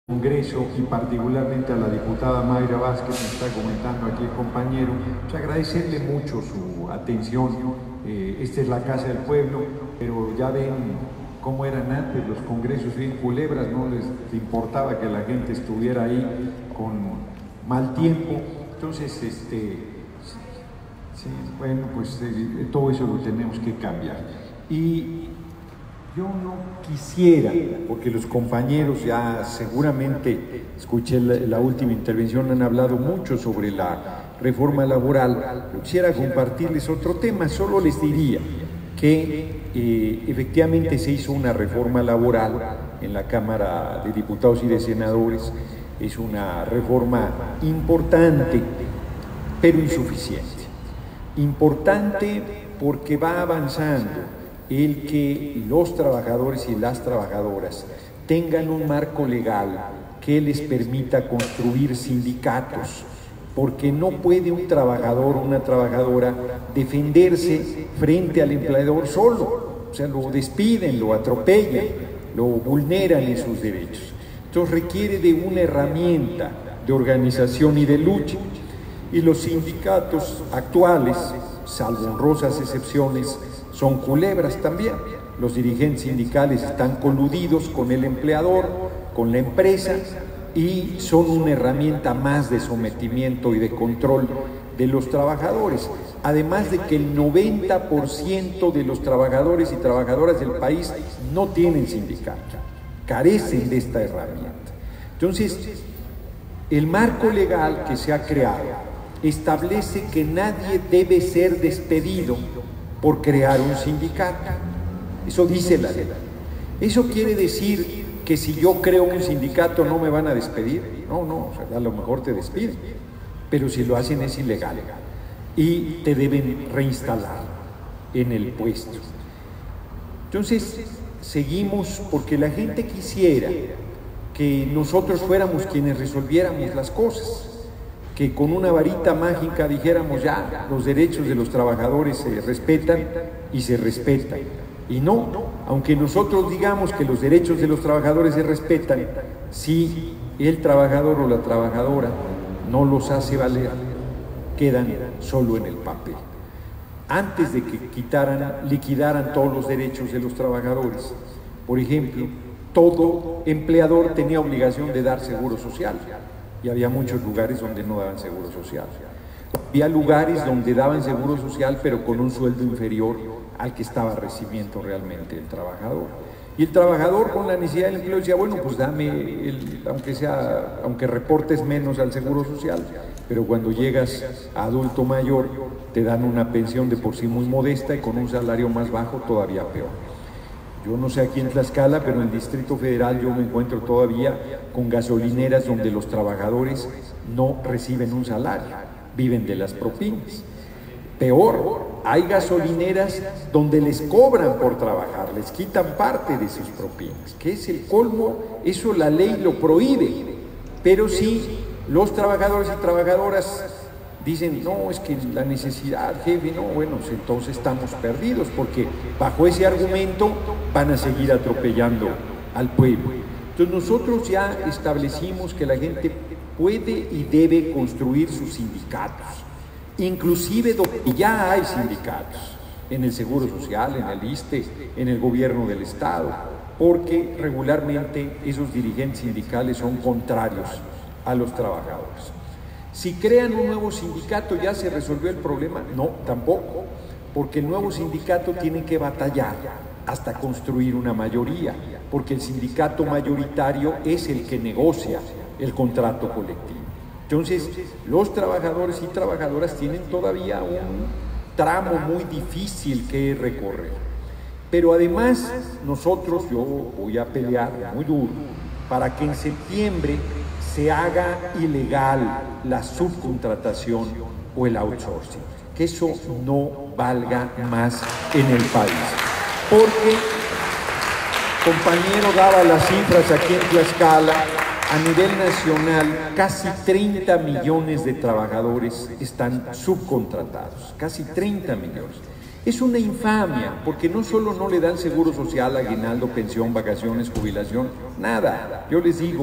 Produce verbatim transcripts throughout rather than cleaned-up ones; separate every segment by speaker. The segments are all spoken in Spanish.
Speaker 1: Congreso y particularmente a la diputada Mayra Vázquez, me está comentando aquí el compañero, pues agradecerle mucho su atención. Eh, esta es la Casa del Pueblo, pero ya ven cómo eran antes los congresos en Culebras, no les importaba que la gente estuviera ahí con mal tiempo. Entonces, este, sí, bueno, pues eh, todo eso lo tenemos que cambiar. Y yo no quisiera, porque los compañeros ya seguramente, escuché la, la última intervención, han hablado mucho sobre la reforma laboral, yo quisiera compartirles otro tema. Solo les diría que eh, efectivamente se hizo una reforma laboral en la Cámara de Diputados y de Senadores, es una reforma importante, pero insuficiente. Importante porque va avanzando el que los trabajadores y las trabajadoras tengan un marco legal que les permita construir sindicatos, porque no puede un trabajador o una trabajadora defenderse frente al empleador solo, o sea, lo despiden, lo atropellan, lo vulneran en sus derechos. Entonces requiere de una herramienta de organización y de lucha, y los sindicatos actuales, salvo honrosas excepciones, son culebras también. Los dirigentes sindicales están coludidos con el empleador, con la empresa, y son una herramienta más de sometimiento y de control de los trabajadores. Además de que el noventa por ciento de los trabajadores y trabajadoras del país no tienen sindicato, carecen de esta herramienta. Entonces, el marco legal que se ha creado establece que nadie debe ser despedido por crear un sindicato. Eso dice la ley. ¿Eso quiere decir que si yo creo un sindicato no me van a despedir? No, no, o sea, a lo mejor te despiden, pero si lo hacen es ilegal y te deben reinstalar en el puesto. Entonces, seguimos porque la gente quisiera que nosotros fuéramos quienes resolviéramos las cosas, que con una varita mágica dijéramos ya, los derechos de los trabajadores se respetan y se respetan. Y no, aunque nosotros digamos que los derechos de los trabajadores se respetan, si el trabajador o la trabajadora no los hace valer, quedan solo en el papel. Antes de que quitaran, liquidaran todos los derechos de los trabajadores, por ejemplo, todo empleador tenía obligación de dar seguro social. Y había muchos lugares donde no daban seguro social. Había lugares donde daban seguro social, pero con un sueldo inferior al que estaba recibiendo realmente el trabajador. Y el trabajador, con la necesidad del empleo, decía, bueno, pues dame, el, aunque sea, aunque reportes menos al seguro social, pero cuando llegas a adulto mayor, te dan una pensión de por sí muy modesta y con un salario más bajo todavía peor. Yo no sé aquí en Tlaxcala, pero en el Distrito Federal yo me encuentro todavía con gasolineras donde los trabajadores no reciben un salario, viven de las propinas. Peor, hay gasolineras donde les cobran por trabajar, les quitan parte de sus propinas, que es el colmo. Eso la ley lo prohíbe, pero sí los trabajadores y trabajadoras dicen, no, es que la necesidad, jefe, no, bueno, entonces estamos perdidos, porque bajo ese argumento van a seguir atropellando al pueblo. Entonces nosotros ya establecimos que la gente puede y debe construir sus sindicatos, inclusive donde ya hay sindicatos, en el Seguro Social, en el ISSSTE, en el gobierno del Estado, porque regularmente esos dirigentes sindicales son contrarios a los trabajadores. Si crean un nuevo sindicato, ¿ya se resolvió el problema? No, tampoco, porque el nuevo sindicato tiene que batallar hasta construir una mayoría, porque el sindicato mayoritario es el que negocia el contrato colectivo. Entonces, los trabajadores y trabajadoras tienen todavía un tramo muy difícil que recorrer. Pero además, nosotros, yo voy a pelear muy duro para que en septiembre se haga ilegal la subcontratación o el outsourcing, que eso no valga más en el país. Porque, compañero, daba las cifras aquí en Tlaxcala, a nivel nacional, casi treinta millones de trabajadores están subcontratados, casi treinta millones. Es una infamia, porque no solo no le dan seguro social, aguinaldo, pensión, vacaciones, jubilación, nada. Yo les digo,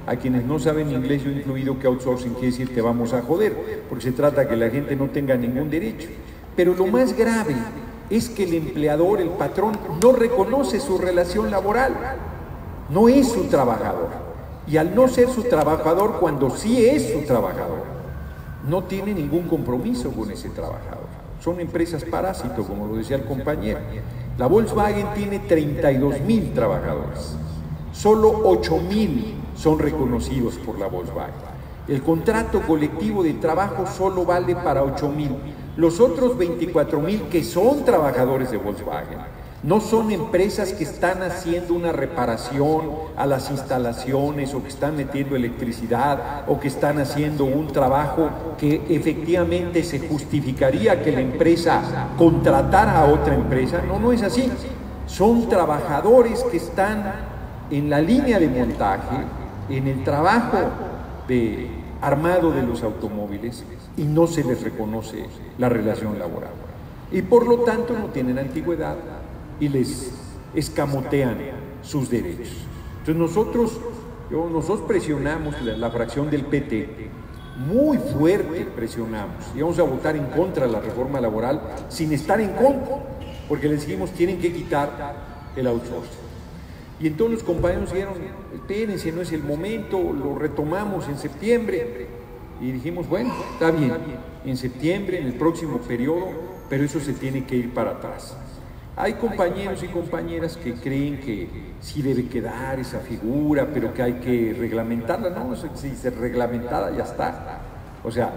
Speaker 1: a quienes no saben inglés, yo incluido, que outsourcing quiere decir te vamos a joder, porque se trata de que la gente no tenga ningún derecho. Pero lo más grave es que el empleador, el patrón, no reconoce su relación laboral, no es su trabajador. Y al no ser su trabajador, cuando sí es su trabajador, no tiene ningún compromiso con ese trabajador. Son empresas parásito, como lo decía el compañero. La Volkswagen tiene treinta y dos mil trabajadores, solo ocho mil son reconocidos por la Volkswagen. El contrato colectivo de trabajo solo vale para ocho mil. Los otros veinticuatro mil que son trabajadores de Volkswagen no son empresas que están haciendo una reparación a las instalaciones o que están metiendo electricidad o que están haciendo un trabajo que efectivamente se justificaría que la empresa contratara a otra empresa. No, no es así. Son trabajadores que están en la línea de montaje, en el trabajo de armado de los automóviles, y no se les reconoce la relación laboral. Y por lo tanto no tienen antigüedad y les escamotean sus derechos. Entonces nosotros, yo, nosotros presionamos la, la fracción del P T, muy fuerte presionamos, y vamos a votar en contra de la reforma laboral sin estar en contra, porque les dijimos tienen que quitar el outsourcing. Y entonces los compañeros dijeron, espérense, no es el momento, lo retomamos en septiembre. Y dijimos, bueno, está bien, en septiembre, en el próximo periodo, pero eso se tiene que ir para atrás. Hay compañeros y compañeras que creen que sí debe quedar esa figura, pero que hay que reglamentarla. No, si se reglamentada ya está. O sea,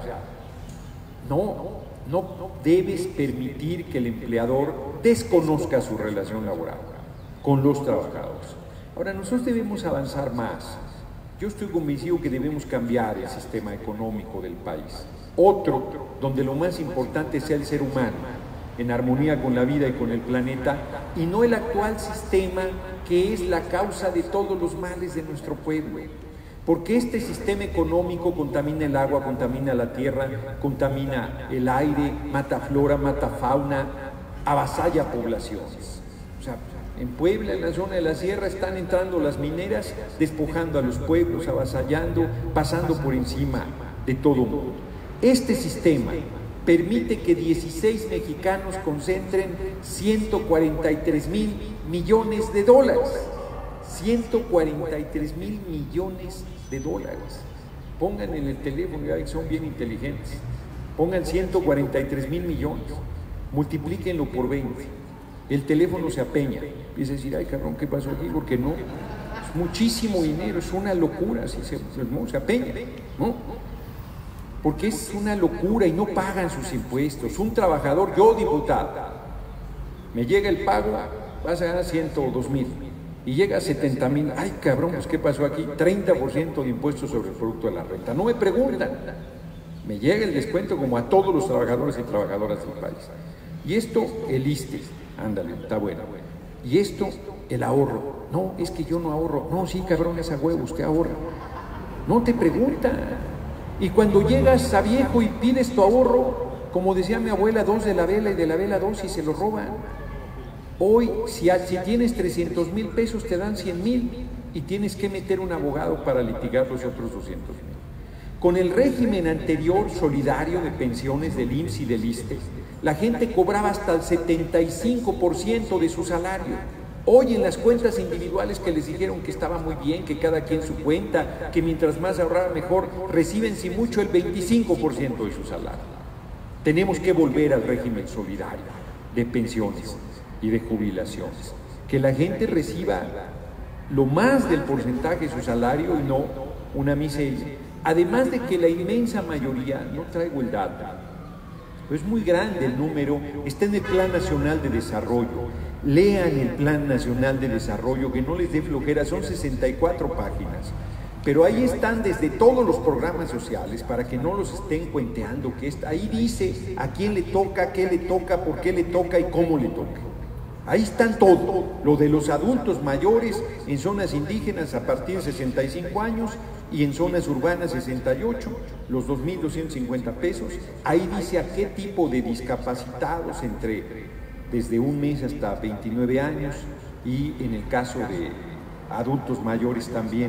Speaker 1: no, no debes permitir que el empleador desconozca su relación laboral con los trabajadores. Ahora, nosotros debemos avanzar más. Yo estoy convencido que debemos cambiar el sistema económico del país. Otro, donde lo más importante sea el ser humano, en armonía con la vida y con el planeta, y no el actual sistema que es la causa de todos los males de nuestro pueblo. Porque este sistema económico contamina el agua, contamina la tierra, contamina el aire, mata flora, mata fauna, avasalla poblaciones. O sea, en Puebla, en la zona de la sierra, están entrando las mineras, despojando a los pueblos, avasallando, pasando por encima de todo mundo. Este sistema permite que dieciséis mexicanos concentren ciento cuarenta y tres mil millones de dólares. ciento cuarenta y tres mil millones de dólares. Pongan en el teléfono, ya que son bien inteligentes, pongan ciento cuarenta y tres mil millones, multiplíquenlo por veinte. El teléfono se apeña, empieza a decir, ay cabrón, ¿qué pasó aquí? Porque no, es muchísimo dinero, es una locura, si se, no, se apeña, ¿no? Porque es una locura y no pagan sus impuestos. Un trabajador, yo diputado, me llega el pago, vas a ganar ciento dos mil, y llega a setenta mil, ay cabrón, pues ¿qué pasó aquí? treinta por ciento de impuestos sobre el producto de la renta. No me preguntan, me llega el descuento como a todos los trabajadores y trabajadoras del país. Y esto, el ISSSTE, ándale, está bueno. Y esto, el ahorro. No, es que yo no ahorro. No, sí, cabrón, es a huevo, usted ahorra. No te preguntan. Y cuando llegas a viejo y pides tu ahorro, como decía mi abuela, dos de la vela y de la vela dos, y se lo roban. Hoy, si, si tienes trescientos mil pesos, te dan cien mil y tienes que meter un abogado para litigar los otros doscientos mil. Con el régimen anterior solidario de pensiones del I M S S y del ISSSTE, la gente cobraba hasta el setenta y cinco por ciento de su salario. Hoy en las cuentas individuales que les dijeron que estaba muy bien, que cada quien su cuenta, que mientras más ahorrar mejor, reciben si mucho el veinticinco por ciento de su salario. Tenemos que volver al régimen solidario de pensiones y de jubilaciones. Que la gente reciba lo más del porcentaje de su salario y no una miseria. Además de que la inmensa mayoría, no traigo el dato, pero es muy grande el número, está en el Plan Nacional de Desarrollo. Lean el Plan Nacional de Desarrollo, que no les dé flojera, son sesenta y cuatro páginas. Pero ahí están desde todos los programas sociales, para que no los estén cuenteando, que está, ahí dice a quién le toca, qué le toca, por qué le toca y cómo le toca. Ahí están todo, lo de los adultos mayores en zonas indígenas a partir de sesenta y cinco años y en zonas urbanas sesenta y ocho, los dos mil doscientos cincuenta pesos. Ahí dice a qué tipo de discapacitados, entre desde un mes hasta veintinueve años, y en el caso de adultos mayores también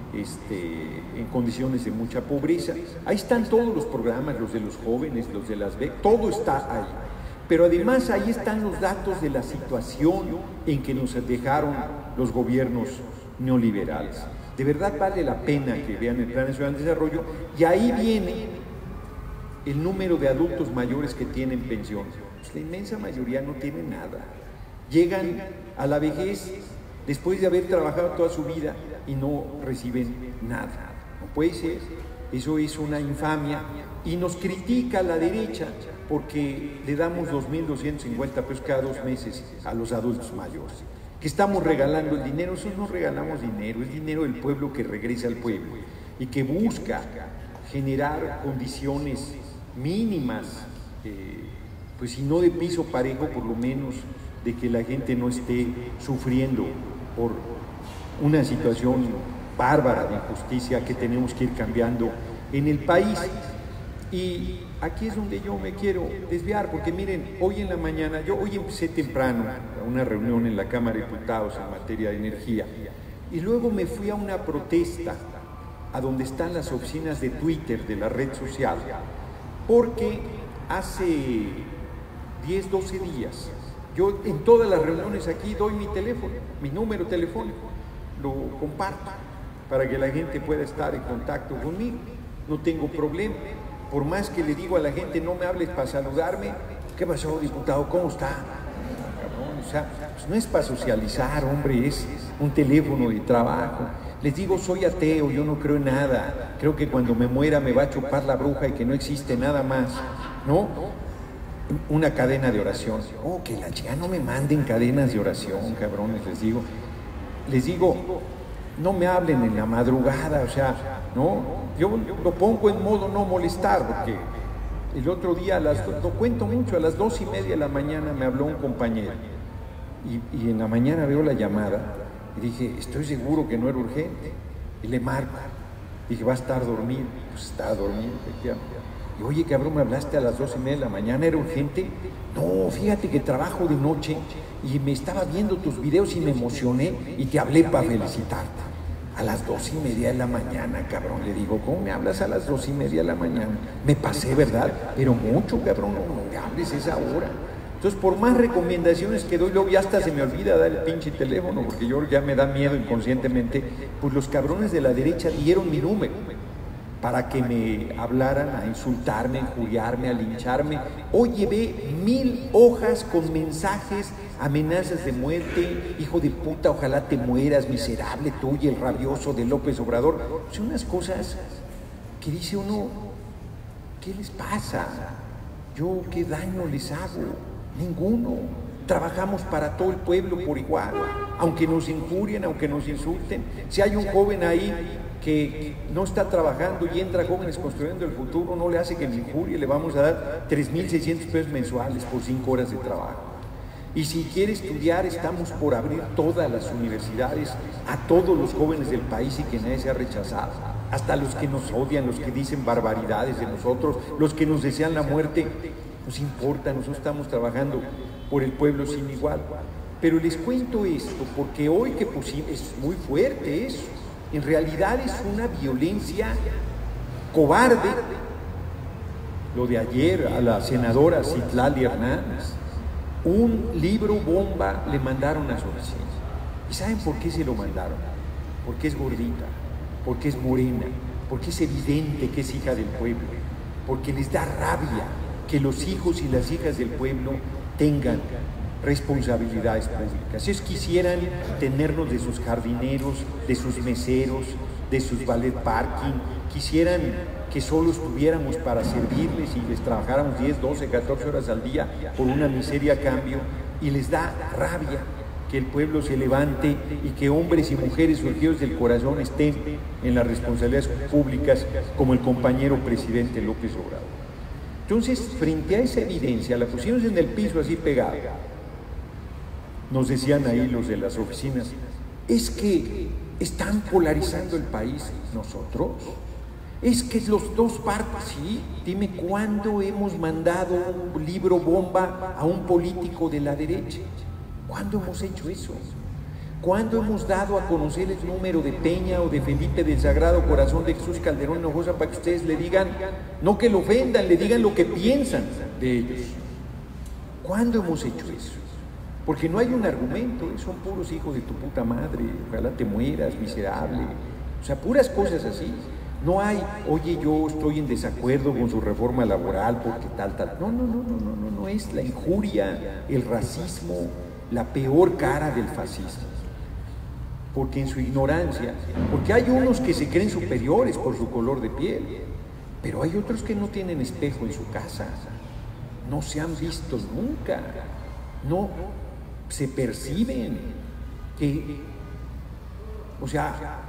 Speaker 1: este, en condiciones de mucha pobreza. Ahí están todos los programas, los de los jóvenes, los de las becas, todo está ahí. Pero además ahí están los datos de la situación en que nos dejaron los gobiernos neoliberales. De verdad vale la pena que vean el Plan Nacional de Desarrollo, y ahí viene el número de adultos mayores que tienen pensión. Pues la inmensa mayoría no tiene nada. Llegan a la vejez después de haber trabajado toda su vida y no reciben nada. No puede ser. Eso es una infamia, y nos critica la derecha porque le damos dos mil doscientos cincuenta pesos cada dos meses a los adultos mayores. Que estamos regalando el dinero. Eso no regalamos dinero, es dinero del pueblo que regresa al pueblo y que busca generar condiciones mínimas, eh, pues si no de piso parejo, por lo menos de que la gente no esté sufriendo por una situación bárbara de injusticia que tenemos que ir cambiando en el país. Y aquí es donde yo me quiero desviar, porque miren, hoy en la mañana, yo hoy empecé temprano a una reunión en la Cámara de Diputados en materia de energía, y luego me fui a una protesta a donde están las oficinas de Twitter de la red social, porque hace diez, doce días, yo en todas las reuniones aquí doy mi teléfono, mi número telefónico, lo comparto para que la gente pueda estar en contacto conmigo, no tengo problema. Por más que le digo a la gente, no me hables para saludarme, ¿qué pasó, diputado? ¿Cómo está? Cabrón, o sea, pues no es para socializar, hombre, es un teléfono de trabajo. Les digo, soy ateo, yo no creo en nada, creo que cuando me muera me va a chupar la bruja y que no existe nada más, ¿no? Una cadena de oración. Oh, que la chica no me manden cadenas de oración, cabrones, les digo. Les digo, no me hablen en la madrugada, o sea, ¿no? Yo lo pongo en modo no molestar, porque el otro día, a las, lo cuento mucho, a las dos y media de la mañana me habló un compañero, y, y en la mañana veo la llamada, y dije, estoy seguro que no era urgente, y le marco, dije, va a estar dormido, pues está dormido, efectivamente. Y oye, cabrón, me hablaste a las dos y media de la mañana, ¿era urgente? No, fíjate que trabajo de noche, y me estaba viendo tus videos y me emocioné, y te hablé para felicitarte. A las dos y media de la mañana, cabrón, le digo, ¿cómo me hablas a las dos y media de la mañana? Me pasé, ¿verdad? Pero mucho, cabrón, no, no me hables esa hora. Entonces, por más recomendaciones que doy, luego ya hasta se me olvida dar el pinche teléfono, porque yo ya me da miedo inconscientemente, pues los cabrones de la derecha dieron mi número para que me hablaran a insultarme, a injuriarme, a lincharme. Hoy llevé mil hojas con mensajes, amenazas de muerte, hijo de puta, ojalá te mueras, miserable tú y el rabioso de López Obrador. Son unas cosas que dice uno, ¿qué les pasa? ¿Yo qué daño les hago? Ninguno. Trabajamos para todo el pueblo por igual, aunque nos injurien, aunque nos insulten. Si hay un joven ahí que no está trabajando y entra Jóvenes Construyendo el Futuro, no le hace que me injurie, le vamos a dar tres mil seiscientos pesos mensuales por cinco horas de trabajo. Y si quiere estudiar, estamos por abrir todas las universidades a todos los jóvenes del país y que nadie sea rechazado, hasta los que nos odian, los que dicen barbaridades de nosotros, los que nos desean la muerte. Nos importa, nosotros estamos trabajando por el pueblo sin igual. Pero les cuento esto porque hoy que pusimos, es muy fuerte eso, en realidad es una violencia cobarde. Lo de ayer a la senadora Citlali Hernández, un libro bomba le mandaron a su oficina. ¿Y saben por qué se lo mandaron? Porque es gordita, porque es morena, porque es evidente que es hija del pueblo, porque les da rabia que los hijos y las hijas del pueblo tengan responsabilidades públicas. Ellos quisieran tenernos de sus jardineros, de sus meseros, de sus valet parking, quisieran que solo estuviéramos para servirles y les trabajáramos diez, doce, catorce horas al día por una miseria a cambio, y les da rabia que el pueblo se levante y que hombres y mujeres surgidos del corazón estén en las responsabilidades públicas como el compañero presidente López Obrador. Entonces, frente a esa evidencia, la pusimos en el piso así pegada. Nos decían ahí los de las oficinas, es que están polarizando el país. ¿Nosotros? Es que los dos partes, sí. Dime cuándo hemos mandado un libro bomba a un político de la derecha. ¿Cuándo hemos hecho eso?
Speaker 2: ¿Cuándo hemos dado a conocer el número de Peña o de Felipe del Sagrado Corazón de Jesús Calderón Hinojosa para que ustedes le digan, no que lo ofendan, le digan lo que piensan de ellos? ¿Cuándo hemos hecho eso? Porque no hay un argumento, son puros hijos de tu puta madre, ojalá te mueras, miserable. O sea, puras cosas así. No hay, oye, yo estoy en desacuerdo con su reforma laboral porque tal, tal. No, no, no, no, no, no, no es la injuria, el racismo, la peor cara del fascismo. Porque en su ignorancia, porque hay unos que se creen superiores por su color de piel, pero hay otros que no tienen espejo en su casa, no se han visto nunca, no se perciben que, o sea,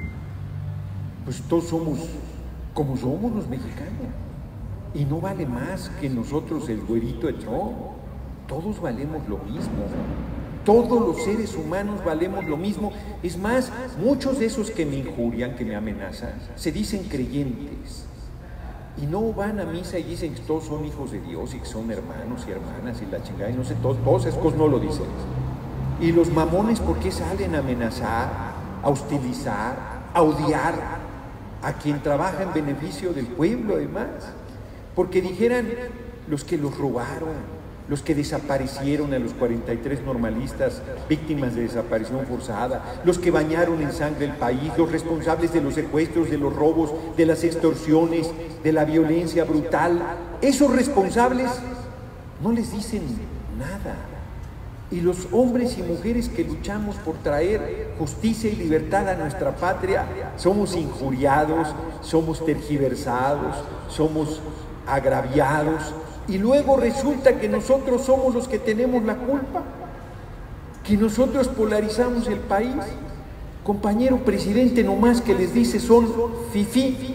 Speaker 2: pues todos somos como somos los mexicanos, y no vale más que nosotros el güerito de Trump, todos valemos lo mismo. Todos los seres humanos valemos lo mismo. Es más, muchos de esos que me injurian, que me amenazan, se dicen creyentes. Y no van a misa y dicen que todos son hijos de Dios y que son hermanos y hermanas y la chingada, y no sé, todos, todas esas cosas no lo dicen. Y los mamones, ¿por qué salen a amenazar, a hostilizar, a odiar a quien trabaja en beneficio del pueblo, además? Porque dijeran los que los robaron, los que desaparecieron a los cuarenta y tres normalistas víctimas de desaparición forzada, los que bañaron en sangre el país, los responsables de los secuestros, de los robos, de las extorsiones, de la violencia brutal, esos responsables no les dicen nada. Y los hombres y mujeres que luchamos por traer justicia y libertad a nuestra patria, somos injuriados, somos tergiversados, somos agraviados, y luego resulta que nosotros somos los que tenemos la culpa, que nosotros polarizamos el país. Compañero presidente, nomás que les dice son fifí,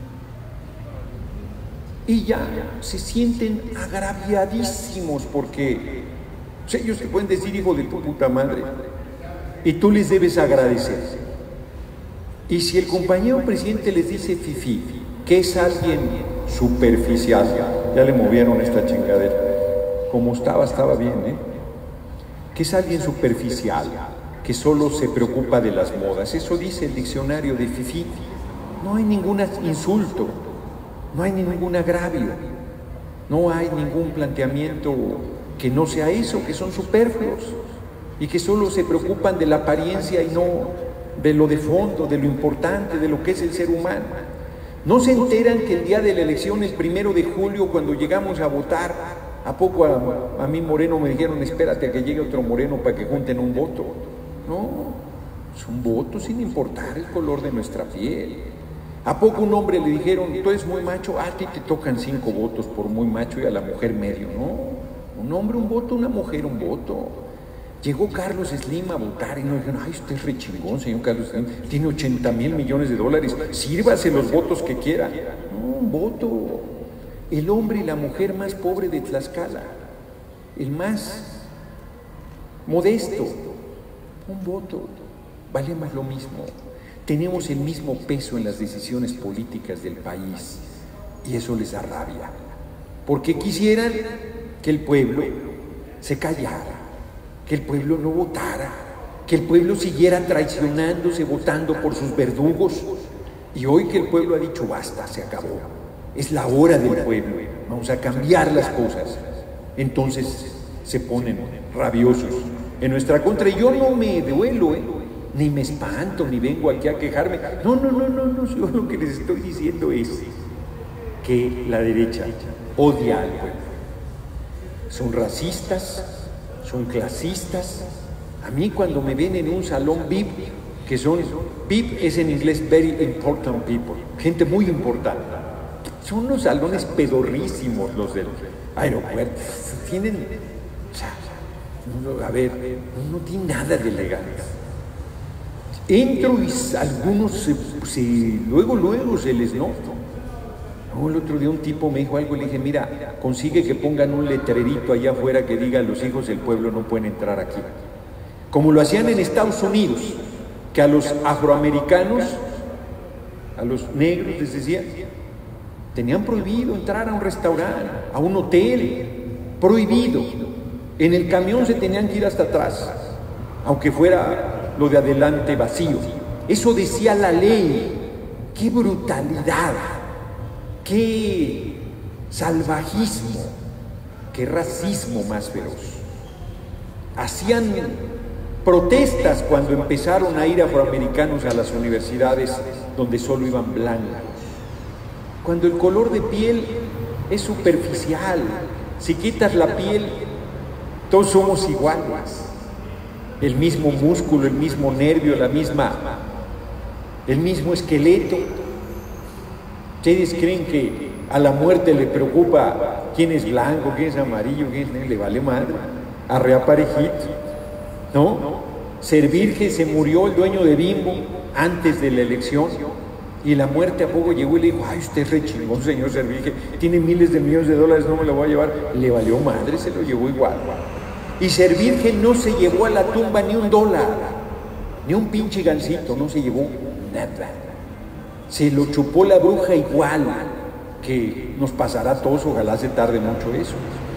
Speaker 2: y ya se sienten agraviadísimos porque o sea, ellos te pueden decir hijo de tu puta madre y tú les debes agradecer. Y si el compañero presidente les dice fifí, que es alguien superficial, ya le movieron esta chingadera, como estaba, estaba bien, ¿eh? Que es alguien superficial, que solo se preocupa de las modas, eso dice el diccionario de fifí. No hay ningún insulto, no hay ningún agravio, no hay ningún planteamiento que no sea eso, que son superfluos y que solo se preocupan de la apariencia y no de lo de fondo, de lo importante, de lo que es el ser humano. ¿No se enteran que el día de la elección, el primero de julio, cuando llegamos a votar, a poco a, a mí Moreno me dijeron, espérate a que llegue otro Moreno para que junten un voto? No, es un voto sin importar el color de nuestra piel. ¿A poco un hombre le dijeron, tú eres muy macho, a ti te tocan cinco votos por muy macho y a la mujer medio? No, un hombre un voto, una mujer un voto. Llegó Carlos Slim a votar y nos dijeron, ay, usted es re chingón, señor Carlos Slim, tiene ochenta mil millones de dólares, sírvase los votos que quiera. No, un voto. El hombre y la mujer más pobre de Tlaxcala, el más modesto, un voto, vale más lo mismo. Tenemos el mismo peso en las decisiones políticas del país y eso les da rabia, porque quisieran que el pueblo se callara, que el pueblo no votara, que el pueblo siguiera traicionándose, votando por sus verdugos. Y hoy que el pueblo ha dicho basta, se acabó, es la hora del pueblo, vamos a cambiar las cosas, entonces se ponen rabiosos en nuestra contra. Y yo no me duelo, ¿eh? Ni me espanto, ni vengo aquí a quejarme. No, no, no, no, no, yo lo que les estoy diciendo es que la derecha odia al pueblo. Son racistas, son clasistas. A mí cuando me ven en un salón V I P, que son, V I P es en inglés Very Important People, gente muy importante. Son unos salones pedorrísimos los del aeropuerto. Tienen, o sea, a ver, no, no tiene nada de legal. Entro y algunos se, se, luego, luego se les nota. No, el otro día un tipo me dijo algo y le dije, mira, consigue que pongan un letrerito allá afuera que diga los hijos del pueblo no pueden entrar aquí. Como lo hacían en Estados Unidos, que a los afroamericanos, a los negros les decían, tenían prohibido entrar a un restaurante, a un hotel, prohibido. En el camión se tenían que ir hasta atrás, aunque fuera lo de adelante vacío. Eso decía la ley. ¡Qué brutalidad! ¡Qué salvajismo! ¡Qué racismo más feroz! Hacían protestas cuando empezaron a ir afroamericanos a las universidades donde solo iban blancos. Cuando el color de piel es superficial, si quitas la piel, todos somos iguales. El mismo músculo, el mismo nervio, la misma, el mismo esqueleto. ¿Ustedes creen que a la muerte le preocupa quién es blanco, quién es amarillo, quién es negro? Le vale madre. Arrea parejito, ¿no? Servirge se murió, el dueño de Bimbo, antes de la elección, y la muerte a poco llegó y le dijo: ay, usted es re chingón, señor Servirge, tiene miles de millones de dólares, no me lo voy a llevar. Le valió madre, se lo llevó igual. Y Servirge no se llevó a la tumba ni un dólar, ni un pinche gancito, no se llevó nada. Se lo chupó la bruja igual, que nos pasará a todos, ojalá se tarde mucho eso.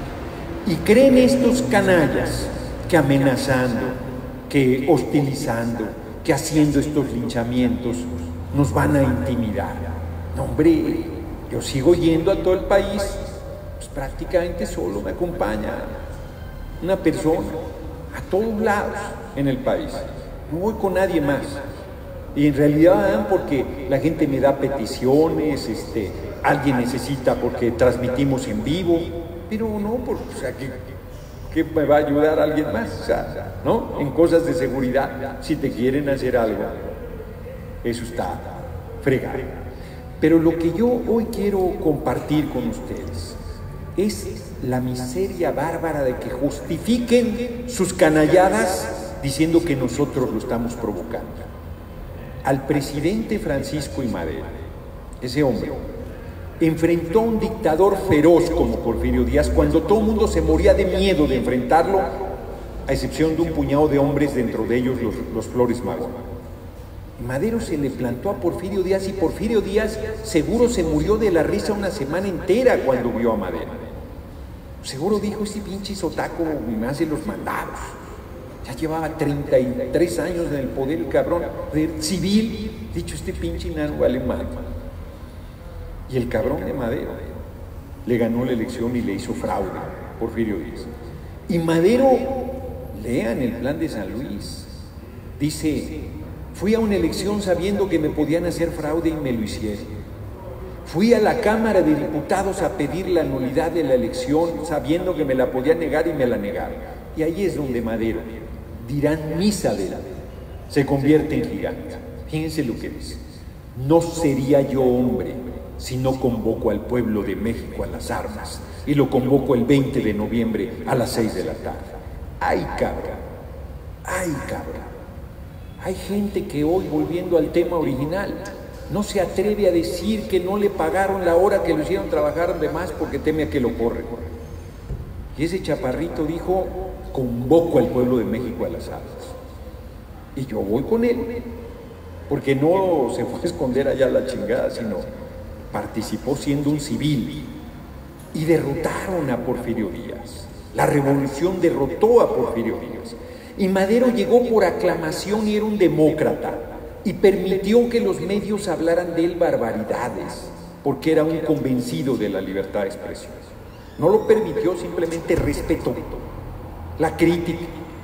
Speaker 2: Y creen estos canallas que amenazando, que hostilizando, que haciendo estos linchamientos nos van a intimidar. No, hombre, yo sigo yendo a todo el país, pues prácticamente solo me acompaña una persona, a todos lados en el país. No voy con nadie más. Y en realidad, porque la gente me da peticiones, este, alguien necesita porque transmitimos en vivo, pero no, por, o sea, que, que me va a ayudar alguien más, o sea, ¿no? En cosas de seguridad, si te quieren hacer algo, eso está fregado. Pero lo que yo hoy quiero compartir con ustedes es la miseria bárbara de que justifiquen sus canalladas diciendo que nosotros lo estamos provocando. Al presidente Francisco I. Madero, ese hombre, enfrentó a un dictador feroz como Porfirio Díaz cuando todo el mundo se moría de miedo de enfrentarlo, a excepción de un puñado de hombres, dentro de ellos los, los Flores Magón. Madero se le plantó a Porfirio Díaz y Porfirio Díaz seguro se murió de la risa una semana entera cuando vio a Madero. Seguro dijo: este pinche sotaco me hace los mandados. Ya llevaba treinta y tres años en el poder, el cabrón, civil, dicho, este pinche nano vale mal. Y el cabrón de Madero le ganó la elección y le hizo fraude, Porfirio Díaz. Y Madero, lean el plan de San Luis, dice: fui a una elección sabiendo que me podían hacer fraude y me lo hicieron. Fui a la Cámara de Diputados a pedir la nulidad de la elección sabiendo que me la podían negar y me la negaron. Y ahí es donde Madero, dirán misa de la, se convierte en gigante. Fíjense lo que dice: no sería yo hombre si no convoco al pueblo de México a las armas, y lo convoco el veinte de noviembre a las seis de la tarde. ¡Ay, cabrón! ¡Ay, cabrón! Hay gente que hoy, volviendo al tema original, no se atreve a decir que no le pagaron la hora que lo hicieron trabajar de más porque teme a que lo corren. Y ese chaparrito dijo: convoco al pueblo de México a las armas. Y yo voy con él, porque no se fue a esconder allá a la chingada, sino participó siendo un civil. Y derrotaron a Porfirio Díaz. La revolución derrotó a Porfirio Díaz. Y Madero llegó por aclamación y era un demócrata. Y permitió que los medios hablaran de él barbaridades, porque era un convencido de la libertad de expresión. No lo permitió, simplemente respetó la crítica.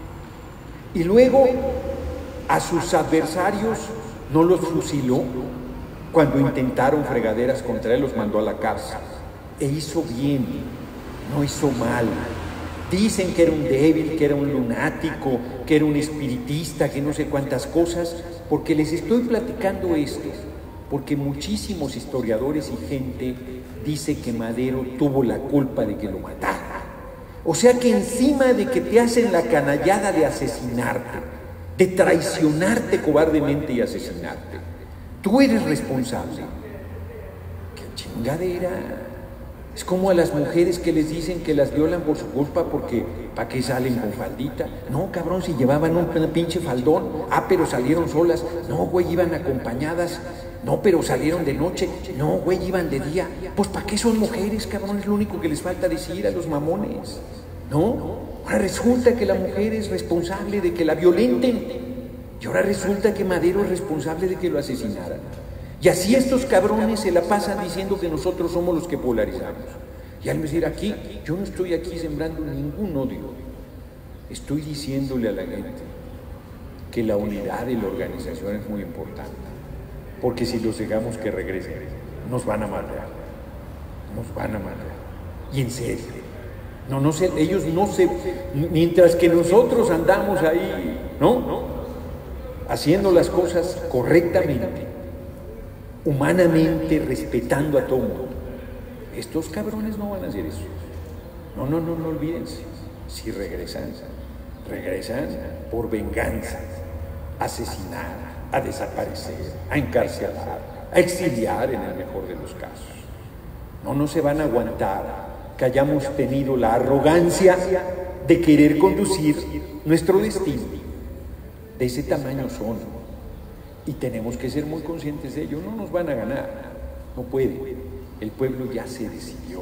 Speaker 2: Y luego a sus adversarios no los fusiló. Cuando intentaron fregaderas contra él, los mandó a la cárcel. E hizo bien, no hizo mal. Dicen que era un débil, que era un lunático, que era un espiritista, que no sé cuántas cosas, porque les estoy platicando esto, porque muchísimos historiadores y gente dice que Madero tuvo la culpa de que lo mataran. O sea que encima de que te hacen la canallada de asesinarte, de traicionarte cobardemente y asesinarte, tú eres responsable. ¡Qué chingadera! Es como a las mujeres que les dicen que las violan por su culpa porque ¿para qué salen con faldita? No, cabrón, si llevaban un pinche faldón. Ah, pero salieron solas. No, güey, iban acompañadas. No, pero salieron de noche. No, güey, iban de día. Pues ¿para qué son mujeres, cabrón? Es lo único que les falta decir a los mamones, ¿no? Ahora resulta que la mujer es responsable de que la violenten. Y ahora resulta que Madero es responsable de que lo asesinaran. Y así estos cabrones se la pasan diciendo que nosotros somos los que polarizamos. Y al decir aquí, yo no estoy aquí sembrando ningún odio. Estoy diciéndole a la gente que la unidad de la organización es muy importante. Porque si los dejamos que regresen, nos van a matar. Nos van a matar. Y en serio. No, no sé, ellos no se... Mientras que nosotros andamos ahí, ¿no? ¿no? Haciendo las cosas correctamente, humanamente, respetando a todo el mundo. Estos cabrones no van a hacer eso. No, no, no, no olvídense. Si regresan, regresan por venganza, a asesinar, a desaparecer, a encarcelar, a exiliar en el mejor de los casos. No, no se van a aguantar que hayamos tenido la arrogancia de querer conducir nuestro destino. De ese tamaño son. Y tenemos que ser muy conscientes de ello. No nos van a ganar. No puede. El pueblo ya se decidió.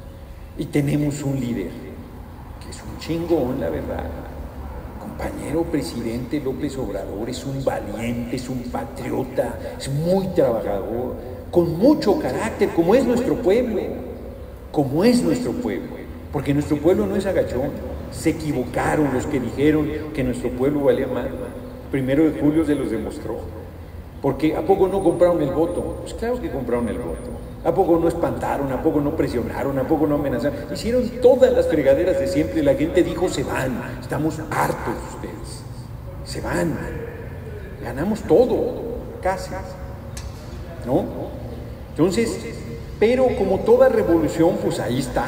Speaker 2: Y tenemos un líder que es un chingón, la verdad. Compañero presidente López Obrador es un valiente, es un patriota, es muy trabajador, con mucho carácter, como es nuestro pueblo. Como es nuestro pueblo. Porque nuestro pueblo no es agachón. Se equivocaron los que dijeron que nuestro pueblo valía más. Primero de julio se los demostró. Porque ¿a poco no compraron el voto? Pues claro que compraron el voto. ¿A poco no espantaron? ¿A poco no presionaron? ¿A poco no amenazaron? Hicieron todas las fregaderas de siempre. La gente dijo, se van. Estamos hartos de ustedes. Se van. Ganamos todo. Casi. ¿No? Entonces, pero como toda revolución, pues ahí está.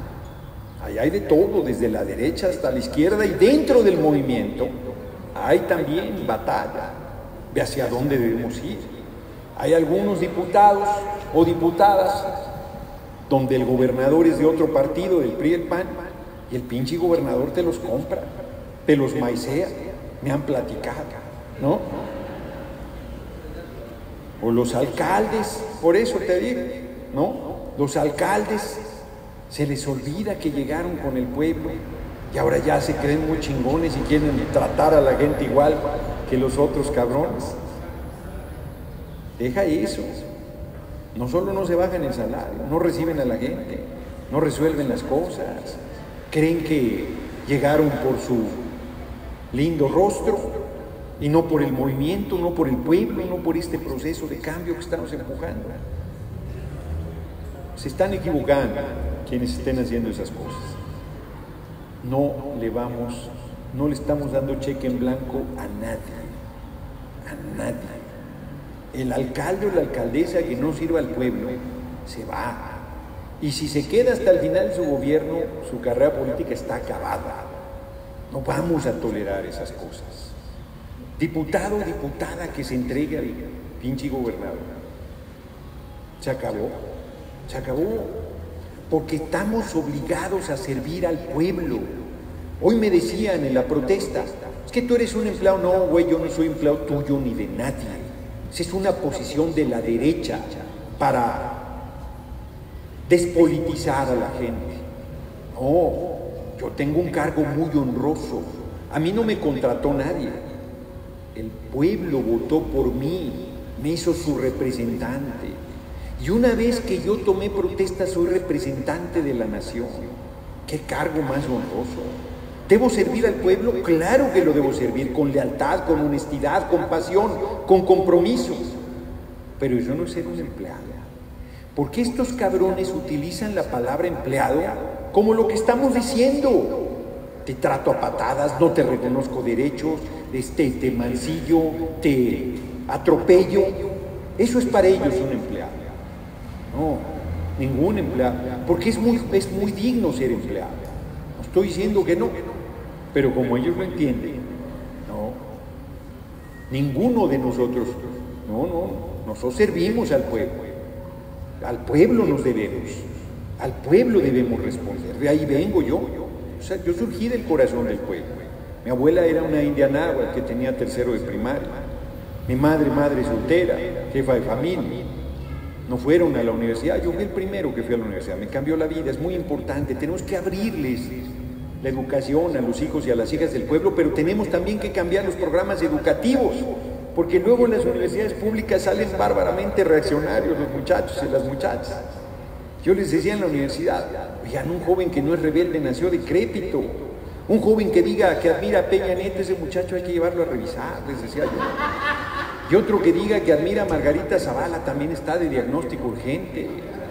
Speaker 2: Ahí hay de todo, desde la derecha hasta la izquierda, y dentro del movimiento hay también batalla de hacia dónde debemos ir. Hay algunos diputados o diputadas donde el gobernador es de otro partido, del P R I y el P A N, y el pinche gobernador te los compra, te los maicea, me han platicado, ¿no? O los alcaldes, por eso te digo, ¿no? Los alcaldes se les olvida que llegaron con el pueblo y ahora ya se creen muy chingones y quieren tratar a la gente igual que los otros cabrones. Deja eso. No solo no se bajan el salario, no reciben a la gente, no resuelven las cosas, creen que llegaron por su lindo rostro y no por el movimiento, no por el pueblo, no por este proceso de cambio que estamos empujando. Se están equivocando quienes estén haciendo esas cosas. No le vamos, no le estamos dando cheque en blanco a nadie, a nadie. El alcalde o la alcaldesa que no sirva al pueblo se va. Y si se queda hasta el final de su gobierno, su carrera política está acabada. No vamos a tolerar esas cosas. Diputado o diputada que se entregue al pinche gobernador. Se acabó. Se acabó, porque estamos obligados a servir al pueblo. Hoy me decían en la protesta, es que tú eres un empleado. No, güey, yo no soy empleado tuyo ni de nadie. Esa es una posición de la derecha para despolitizar a la gente. No, yo tengo un cargo muy honroso. A mí no me contrató nadie. El pueblo votó por mí, me hizo su representante. Y una vez que yo tomé protesta, soy representante de la nación. ¿Qué cargo más honroso? ¿Debo servir al pueblo? Claro que lo debo servir, con lealtad, con honestidad, con pasión, con compromiso. Pero eso no es ser un empleado. Porque estos cabrones utilizan la palabra empleado como lo que estamos diciendo. Te trato a patadas, no te reconozco derechos, este, te mancillo, te atropello. Eso es para ellos un empleado. No, ningún empleado, porque es muy, es muy digno ser empleado. No estoy diciendo que no, pero como ellos lo entienden, no, ninguno de nosotros, no, no, nosotros servimos al pueblo, al pueblo nos debemos, al pueblo debemos responder. De ahí vengo yo, o sea, yo surgí del corazón del pueblo. Mi abuela era una india náhuatl que tenía tercero de primaria, mi madre, madre soltera, jefa de familia. No fueron a la universidad, yo fui el primero que fui a la universidad, me cambió la vida, es muy importante, tenemos que abrirles la educación a los hijos y a las hijas del pueblo, pero tenemos también que cambiar los programas educativos, porque luego en las universidades públicas salen bárbaramente reaccionarios los muchachos y las muchachas. Yo les decía en la universidad, oigan, un joven que no es rebelde nació decrépito, un joven que diga que admira a Peña Nieto, ese muchacho hay que llevarlo a revisar, les decía yo. Y otro que diga que admira a Margarita Zavala también está de diagnóstico urgente.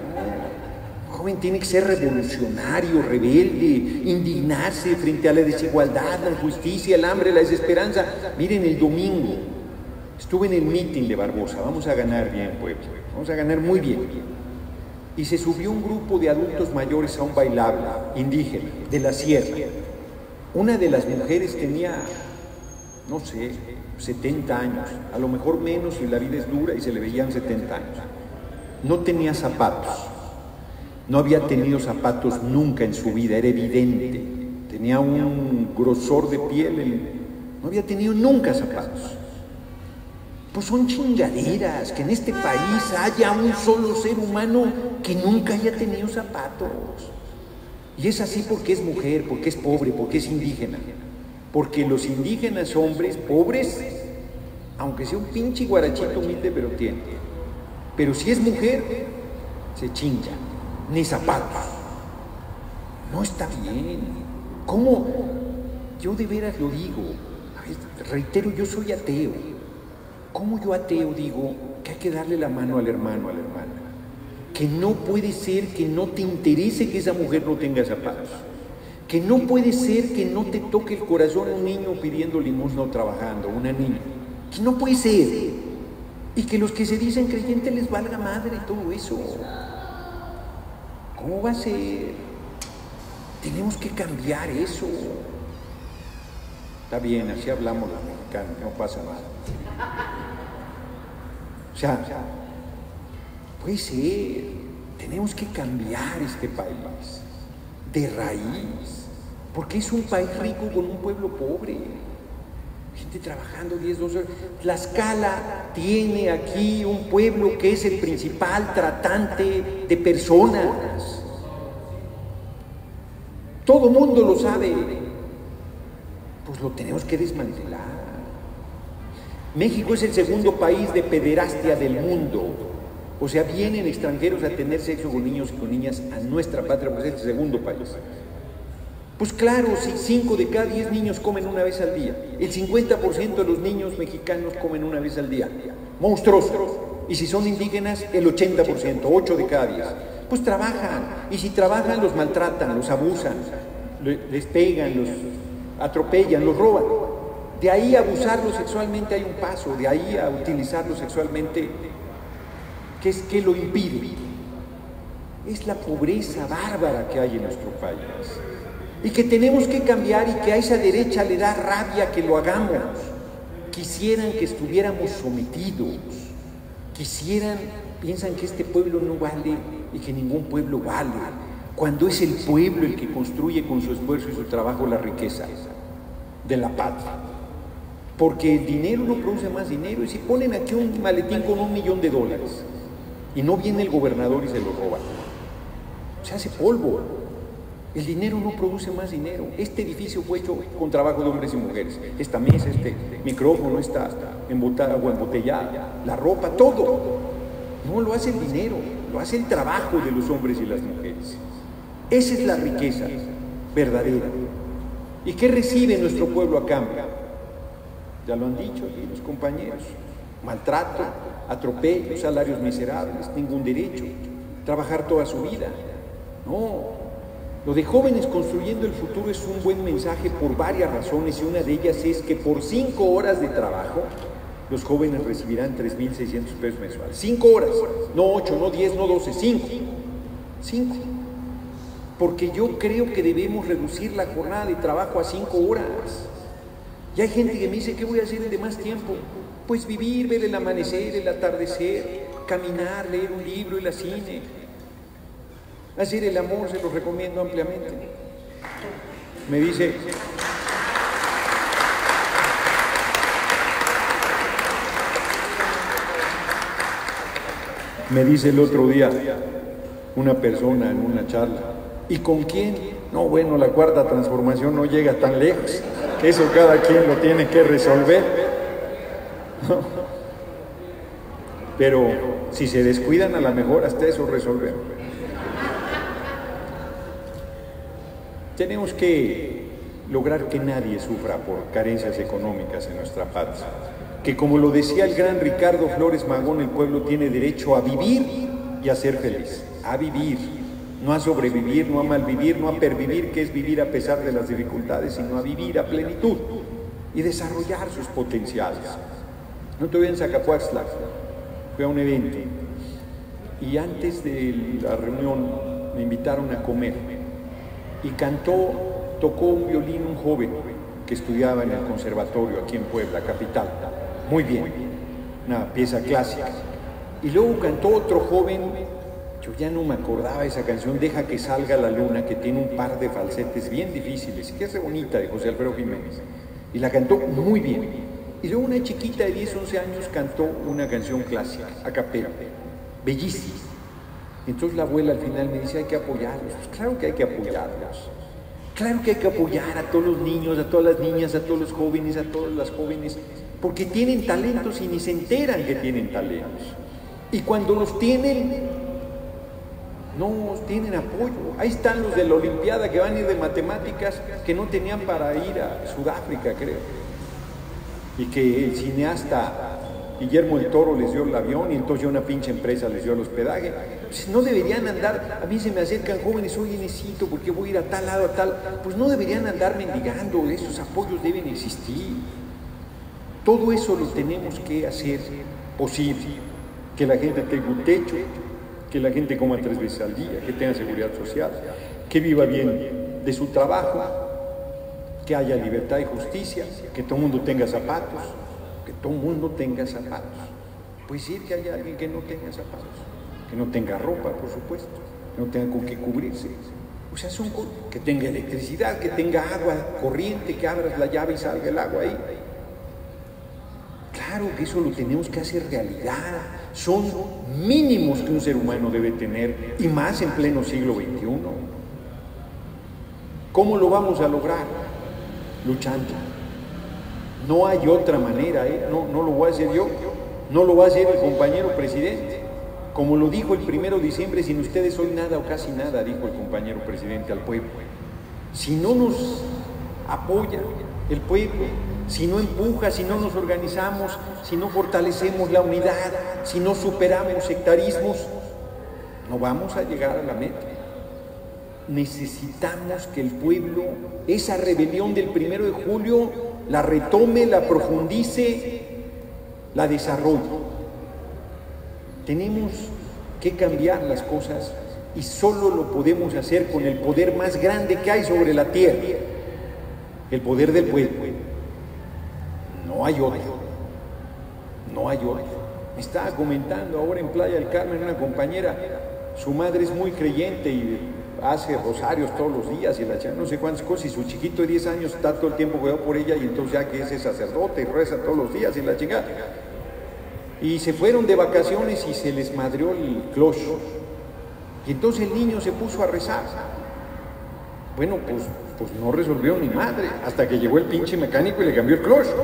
Speaker 2: Un joven tiene que ser revolucionario, rebelde, indignarse frente a la desigualdad, la injusticia, el hambre, la desesperanza. Miren, el domingo estuve en el meeting de Barbosa, vamos a ganar bien, pueblo, vamos a ganar muy bien. Y se subió un grupo de adultos mayores a un bailable indígena de la sierra. Una de las mujeres tenía, no sé, setenta años, a lo mejor menos si la vida es dura y se le veían setenta años. No tenía zapatos, no había tenido zapatos nunca en su vida, era evidente. Tenía un grosor de piel, no había tenido nunca zapatos. Pues son chingaderas, que en este país haya un solo ser humano que nunca haya tenido zapatos. Y es así porque es mujer, porque es pobre, porque es indígena. Porque los indígenas hombres pobres, aunque sea un pinche guarachito humilde, pero tiene. Pero si es mujer, se chinga, ni zapatos. No está bien. ¿Cómo? Yo de veras lo digo. A ver, reitero, yo soy ateo. ¿Cómo yo ateo digo que hay que darle la mano al hermano, a la hermana? Que no puede ser que no te interese que esa mujer no tenga zapatos. Que no puede ser que no te toque el corazón a un niño pidiendo limosna o trabajando, una niña. Que no puede ser. Y que los que se dicen creyentes les valga madre todo eso. ¿Cómo va a ser? Tenemos que cambiar eso. Está bien, así hablamos los mexicanos, no pasa nada. O sea, puede ser, tenemos que cambiar este país de raíz, porque es un país rico con un pueblo pobre, gente trabajando diez, doce horas. Tlaxcala tiene aquí un pueblo que es el principal tratante de personas. Todo mundo lo sabe, pues lo tenemos que desmantelar. México es el segundo país de pederastia del mundo. O sea, vienen extranjeros a tener sexo con niños y con niñas a nuestra patria, pues es el segundo país. Pues claro, si cinco de cada diez niños comen una vez al día, el cincuenta por ciento de los niños mexicanos comen una vez al día. Monstruoso. Y si son indígenas, el ochenta por ciento, ocho de cada diez. Pues trabajan. Y si trabajan, los maltratan, los abusan, les pegan, los atropellan, los roban. De ahí a abusarlo sexualmente hay un paso, de ahí a utilizarlo sexualmente, ¿qué es que lo impide? Es la pobreza bárbara que hay en nuestro país. Y que tenemos que cambiar y que a esa derecha le da rabia que lo hagamos. Quisieran que estuviéramos sometidos. Quisieran, piensan que este pueblo no vale y que ningún pueblo vale. Cuando es el pueblo el que construye con su esfuerzo y su trabajo la riqueza de la patria. Porque el dinero no produce más dinero. Y si ponen aquí un maletín con un millón de dólares y no viene el gobernador y se lo roba, se hace polvo. El dinero no produce más dinero. Este edificio fue hecho con trabajo de hombres y mujeres. Esta mesa, este micrófono, esta embotada, agua embotellada, la ropa, todo. No lo hace el dinero, lo hace el trabajo de los hombres y las mujeres. Esa es la riqueza verdadera. ¿Y qué recibe nuestro pueblo a cambio? Ya lo han dicho aquí los compañeros. Maltrato, atropello, salarios miserables, ningún derecho, trabajar toda su vida. No, lo de jóvenes construyendo el futuro es un buen mensaje por varias razones y una de ellas es que por cinco horas de trabajo los jóvenes recibirán tres mil seiscientos pesos mensuales. Cinco horas, no ocho, no diez, no doce, cinco. Cinco. Porque yo creo que debemos reducir la jornada de trabajo a cinco horas. Y hay gente que me dice, ¿qué voy a hacer de más tiempo? Pues vivir, ver el amanecer, el atardecer, caminar, leer un libro, ir al cine. Hacer el amor, se lo recomiendo ampliamente. Me dice, me dice el otro día una persona en una charla, ¿y con quién? No, bueno, la cuarta transformación no llega tan lejos, que eso cada quien lo tiene que resolver. ¿No? Pero si se descuidan, a lo mejor hasta eso resolvemos. Tenemos que lograr que nadie sufra por carencias económicas en nuestra patria. Que como lo decía el gran Ricardo Flores Magón, el pueblo tiene derecho a vivir y a ser feliz. A vivir, no a sobrevivir, no a malvivir, no a pervivir, que es vivir a pesar de las dificultades, sino a vivir a plenitud y desarrollar sus potenciales. No estuve en Zacapuaxtla, fui a un evento y antes de la reunión me invitaron a comer y cantó, tocó un violín un joven que estudiaba en el conservatorio aquí en Puebla, capital, muy bien, una pieza clásica. Y luego cantó otro joven, yo ya no me acordaba de esa canción, Deja que salga la luna, que tiene un par de falsetes bien difíciles, y que es re bonita, de José Alfredo Jiménez, y la cantó muy bien. Y luego una chiquita de diez, once años cantó una canción clásica, a capela, bellísima. Entonces la abuela al final me dice, hay que apoyarlos. Pues claro que hay que apoyarlos. Claro que hay que apoyar a todos los niños, a todas las niñas, a todos los jóvenes, a todas las jóvenes, porque tienen talentos y ni se enteran que tienen talentos. Y cuando los tienen, no tienen apoyo. Ahí están los de la Olimpiada que van a ir de matemáticas, que no tenían para ir a Sudáfrica, creo. Y que el cineasta Guillermo del Toro les dio el avión y entonces ya una pinche empresa les dio el hospedaje. Pues no deberían andar, a mí se me acercan jóvenes, oye, necesito, porque voy a ir a tal lado, a tal, pues no deberían andar mendigando, esos apoyos deben existir. Todo eso lo tenemos que hacer posible, que la gente tenga un techo, que la gente coma tres veces al día, que tenga seguridad social, que viva bien de su trabajo, que haya libertad y justicia, que todo el mundo tenga zapatos, que todo el mundo tenga zapatos. Puede ser que haya alguien que no tenga zapatos, que no tenga ropa, por supuesto, que no tenga con qué cubrirse. O sea, son cosas, que tenga electricidad, que tenga agua corriente, que abras la llave y salga el agua ahí. Claro que eso lo tenemos que hacer realidad. Son mínimos que un ser humano debe tener, y más en pleno siglo veintiuno. ¿Cómo lo vamos a lograr? Luchando. No hay otra manera, ¿eh? no, no lo voy a hacer yo, no lo va a hacer el compañero presidente. Como lo dijo el primero de diciembre, sin ustedes soy nada o casi nada, dijo el compañero presidente al pueblo. Si no nos apoya el pueblo, si no empuja, si no nos organizamos, si no fortalecemos la unidad, si no superamos sectarismos, no vamos a llegar a la meta. Necesitamos que el pueblo, esa rebelión del primero de julio, la retome, la profundice, la desarrolle. Tenemos que cambiar las cosas y solo lo podemos hacer con el poder más grande que hay sobre la tierra, el poder del pueblo. No hay otro, no hay otro. Me estaba comentando ahora en Playa del Carmen una compañera, su madre es muy creyente y hace rosarios todos los días y la chica no sé cuántas cosas, y su chiquito de diez años está todo el tiempo cuidado por ella, y entonces ya que ese sacerdote y reza todos los días y la chingada. Y se fueron de vacaciones y se les madreó el cloche. Y entonces el niño se puso a rezar. Bueno, pues, pues no resolvió ni madre, hasta que llegó el pinche mecánico y le cambió el cloche.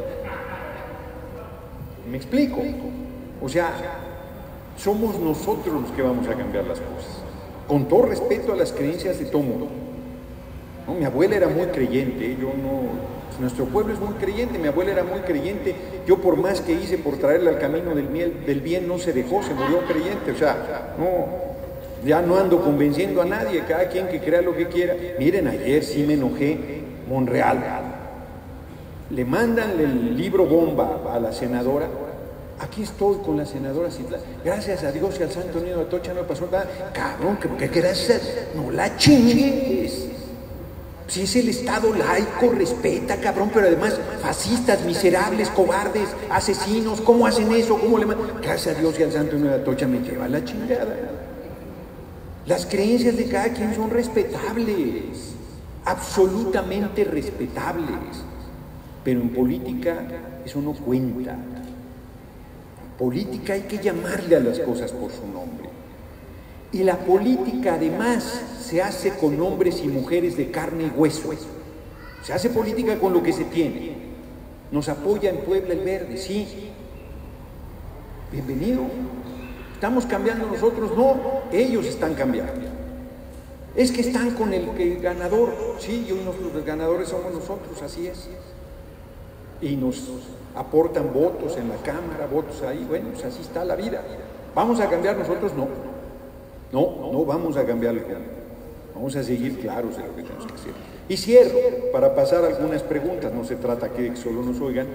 Speaker 2: ¿Me explico? O sea, somos nosotros los que vamos a cambiar las cosas. Con todo respeto a las creencias de todo mundo. ¿No? Mi abuela era muy creyente, yo no... Nuestro pueblo es muy creyente, mi abuela era muy creyente, yo por más que hice por traerla al camino del bien, del bien no se dejó, se murió creyente, o sea, no, ya no ando convenciendo a nadie, cada quien que crea lo que quiera. Miren, ayer sí me enojé, Monreal, le mandan el libro bomba a la senadora. Aquí estoy con la senadora Citlali. Gracias a Dios y al Santo Niño de Atocha no me pasó nada. Cabrón, ¿qué gracias? No la chingues. Si es el Estado laico, respeta, cabrón, pero además fascistas, miserables, cobardes, asesinos, ¿cómo hacen eso? ¿Cómo le mandan? Gracias a Dios y al Santo Niño de Atocha me lleva la chingada. Las creencias de cada quien son respetables, absolutamente respetables, pero en política eso no cuenta. Política hay que llamarle a las cosas por su nombre. Y la política además se hace con hombres y mujeres de carne y hueso. Se hace política con lo que se tiene. Nos apoya en Puebla el Verde, sí. Bienvenido. ¿Estamos cambiando nosotros? No, ellos están cambiando. Es que están con el, el ganador. Sí, y unos los ganadores somos nosotros, así es. Y nos aportan votos en la Cámara, votos ahí. Bueno, pues así está la vida. ¿Vamos a cambiar nosotros? No. No, no vamos a cambiar el cambio. Vamos a seguir claros de lo que tenemos que hacer. Y cierro para pasar algunas preguntas. No se trata que solo nos oigan.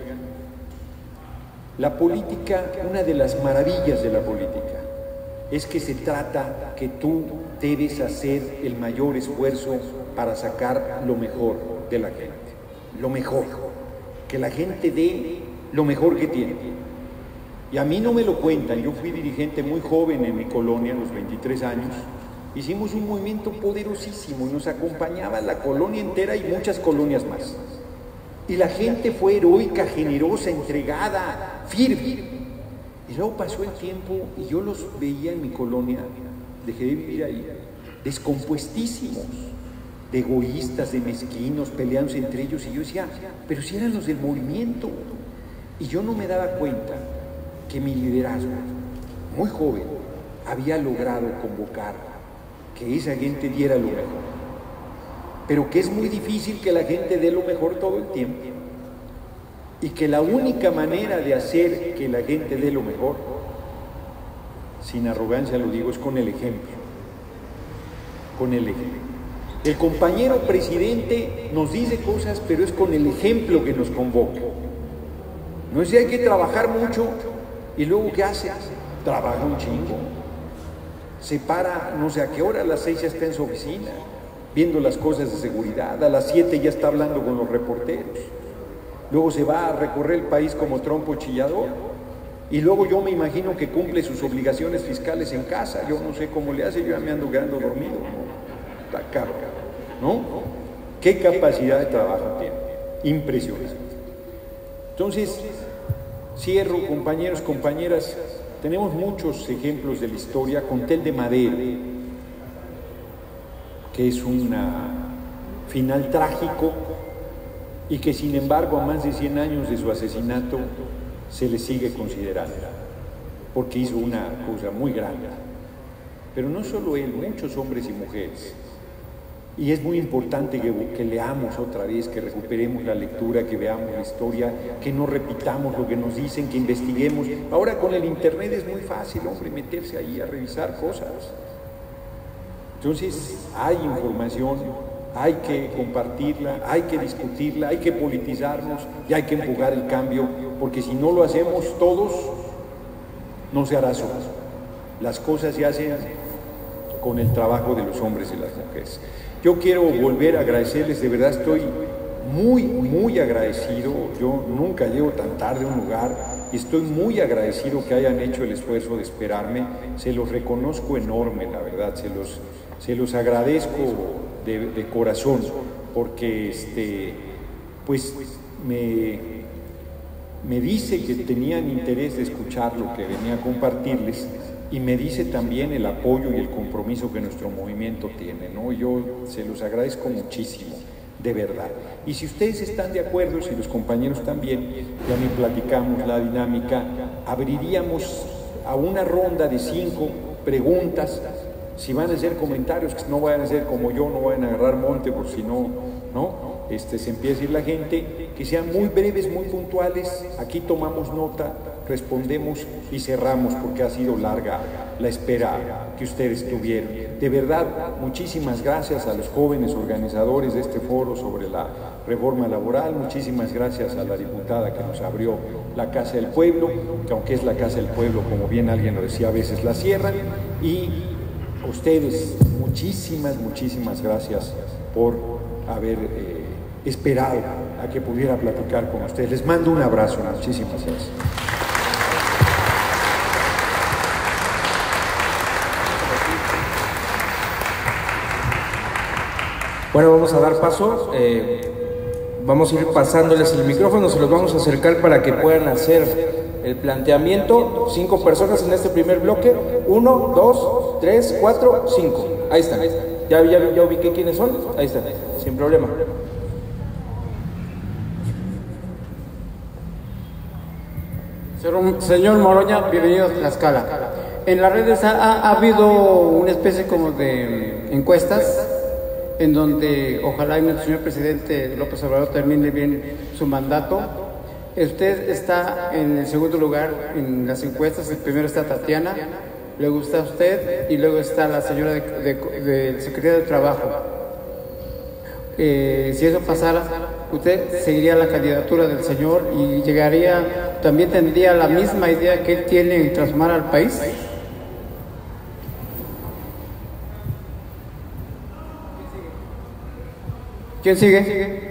Speaker 2: La política, una de las maravillas de la política, es que se trata que tú debes hacer el mayor esfuerzo para sacar lo mejor de la gente. Lo mejor. Que la gente dé lo mejor que tiene. Y a mí no me lo cuentan. Yo fui dirigente muy joven en mi colonia, a los veintitrés años. Hicimos un movimiento poderosísimo y nos acompañaba la colonia entera y muchas colonias más. Y la gente fue heroica, generosa, entregada, firme. Y luego pasó el tiempo y yo los veía en mi colonia, dejé de vivir ahí, descompuestísimos, de egoístas, de mezquinos, peleándose entre ellos. Y yo decía, pero si eran los del movimiento. Y yo no me daba cuenta que mi liderazgo, muy joven, había logrado convocar que esa gente diera lo mejor. Pero que es muy difícil que la gente dé lo mejor todo el tiempo. Y que la única manera de hacer que la gente dé lo mejor, sin arrogancia lo digo, es con el ejemplo. Con el ejemplo. El compañero presidente nos dice cosas, pero es con el ejemplo que nos convoca. No es que hay que trabajar mucho y luego ¿qué hace? Trabaja un chingo. Se para no sé a qué hora, a las seis ya está en su oficina, viendo las cosas de seguridad, a las siete ya está hablando con los reporteros. Luego se va a recorrer el país como trompo chillador. Y luego yo me imagino que cumple sus obligaciones fiscales en casa. Yo no sé cómo le hace, yo ya me ando quedando dormido. ¿No? Está caro, ¿no? ¿Qué capacidad de trabajo tiene? Impresionante. Entonces, cierro, compañeros, compañeras. Tenemos muchos ejemplos de la historia. Conté el de Madero, que es un final trágico y que sin embargo a más de cien años de su asesinato se le sigue considerando, porque hizo una cosa muy grande. Pero no solo él, muchos hombres y mujeres. Y es muy importante que, que leamos otra vez, que recuperemos la lectura, que veamos la historia, que no repitamos lo que nos dicen, que investiguemos. Ahora con el internet es muy fácil, hombre, meterse ahí a revisar cosas. Entonces hay información, hay que compartirla, hay que discutirla, hay que politizarnos y hay que empujar el cambio, porque si no lo hacemos todos, no se hará solo. Las cosas se hacen con el trabajo de los hombres y las mujeres. Yo quiero volver a agradecerles, de verdad estoy muy, muy agradecido. Yo nunca llego tan tarde a un lugar y estoy muy agradecido que hayan hecho el esfuerzo de esperarme. Se los reconozco enorme, la verdad, se los, se los agradezco de, de corazón, porque este, pues me, me dice que tenían interés de escuchar lo que venía a compartirles. Y me dice también el apoyo y el compromiso que nuestro movimiento tiene, ¿no? Yo se los agradezco muchísimo, de verdad. Y si ustedes están de acuerdo, si los compañeros también, ya me platicamos la dinámica, abriríamos a una ronda de cinco preguntas. Si van a hacer comentarios, que no vayan a ser como yo, no vayan a agarrar monte, por si no, ¿no? Este, se empieza a ir la gente, que sean muy breves, muy puntuales. Aquí tomamos nota, respondemos y cerramos, porque ha sido larga la espera que ustedes tuvieron. De verdad, muchísimas gracias a los jóvenes organizadores de este foro sobre la reforma laboral, muchísimas gracias a la diputada que nos abrió la Casa del Pueblo, que aunque es la Casa del Pueblo, como bien alguien lo decía, a veces la cierran, y a ustedes, muchísimas, muchísimas gracias por haber eh, esperado a que pudiera platicar con ustedes. Les mando un abrazo, muchísimas gracias.
Speaker 3: Bueno, vamos a dar paso, eh, vamos a ir pasándoles el micrófono, se los vamos a acercar para que puedan hacer el planteamiento. Cinco personas en este primer bloque, uno, dos, tres, cuatro, cinco. Ahí están. Ya, ya, ya ubiqué quiénes son. Ahí están, sin problema.
Speaker 4: Señor Moroña, bienvenido a Tlaxcala. En las redes ha, ha habido una especie como de encuestas en donde ojalá y nuestro señor presidente López Obrador termine bien su mandato. Usted está en el segundo lugar en las encuestas. El primero está Tatiana, luego está usted y luego está la señora del de, de, de secretario de Trabajo. Eh, si eso pasara, usted seguiría la candidatura del señor y llegaría, también tendría la misma idea que él tiene en transformar al país. ¿Quién sigue?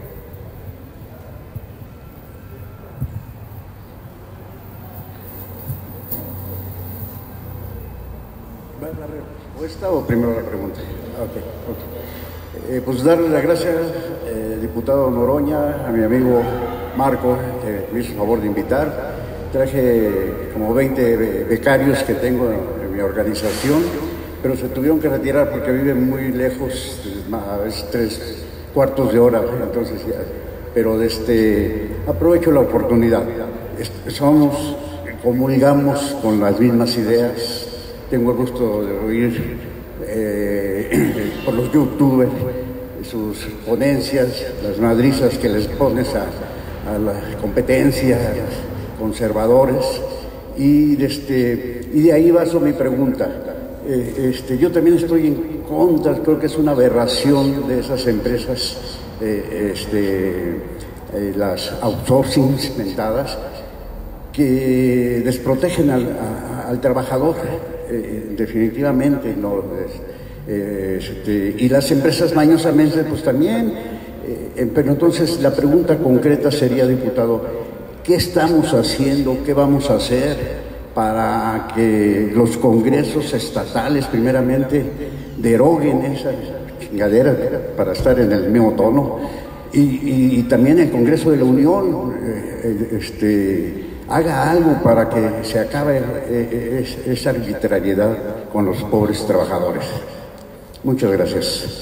Speaker 5: ¿O esta o primero la pregunta? Okay, okay. Eh, pues darle las gracias, eh, diputado Noroña, a mi amigo Marco, que me hizo el favor de invitar. Traje como veinte becarios que tengo en mi organización, pero se tuvieron que retirar porque viven muy lejos, a veces tres cuartos de hora, entonces ya, pero este, aprovecho la oportunidad. Somos, comulgamos con las mismas ideas. Tengo el gusto de oír eh, por los youtubers sus ponencias, las madrizas que les pones a, a la competencia, a los conservadores, y de, este, y de ahí baso mi pregunta. Eh, este, yo también estoy en contra, creo que es una aberración de esas empresas, eh, este, eh, las outsourcing mentadas, que desprotegen al, a, al trabajador, eh, definitivamente, no, eh, este, y las empresas mañosamente pues también, eh, pero entonces la pregunta concreta sería, diputado, ¿qué estamos haciendo, qué vamos a hacer para que los congresos estatales primeramente deroguen esa chingadera para estar en el mismo tono, y, y, y también el Congreso de la Unión eh, este, haga algo para que se acabe eh, esa arbitrariedad con los pobres trabajadores? Muchas gracias.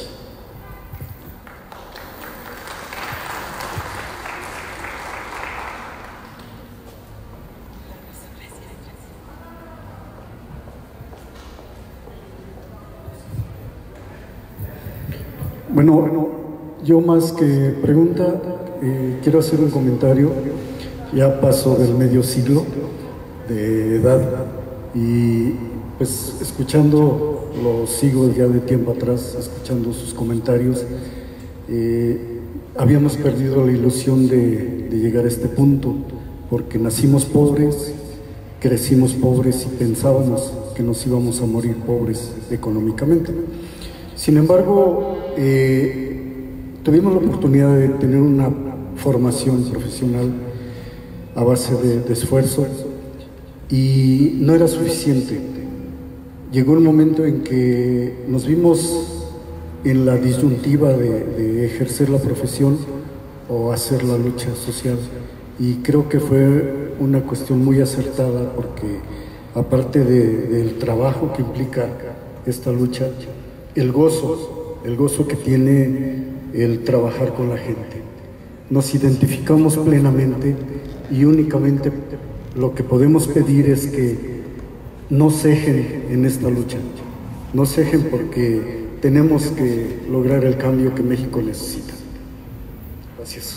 Speaker 6: Bueno, yo más que pregunta, eh, quiero hacer un comentario. Ya paso del medio siglo de edad y pues escuchando, lo sigo ya de tiempo atrás, escuchando sus comentarios, eh, habíamos perdido la ilusión de, de llegar a este punto, porque nacimos pobres, crecimos pobres y pensábamos que nos íbamos a morir pobres económicamente. Sin embargo, eh, tuvimos la oportunidad de tener una formación profesional a base de, de esfuerzo y no era suficiente. Llegó un momento en que nos vimos en la disyuntiva de, de ejercer la profesión o hacer la lucha social, y creo que fue una cuestión muy acertada, porque aparte de, del trabajo que implica esta lucha, el gozo, el gozo que tiene el trabajar con la gente. Nos identificamos plenamente y únicamente lo que podemos pedir es que no cejen en esta lucha, no cejen, porque tenemos que lograr el cambio que México necesita. Gracias.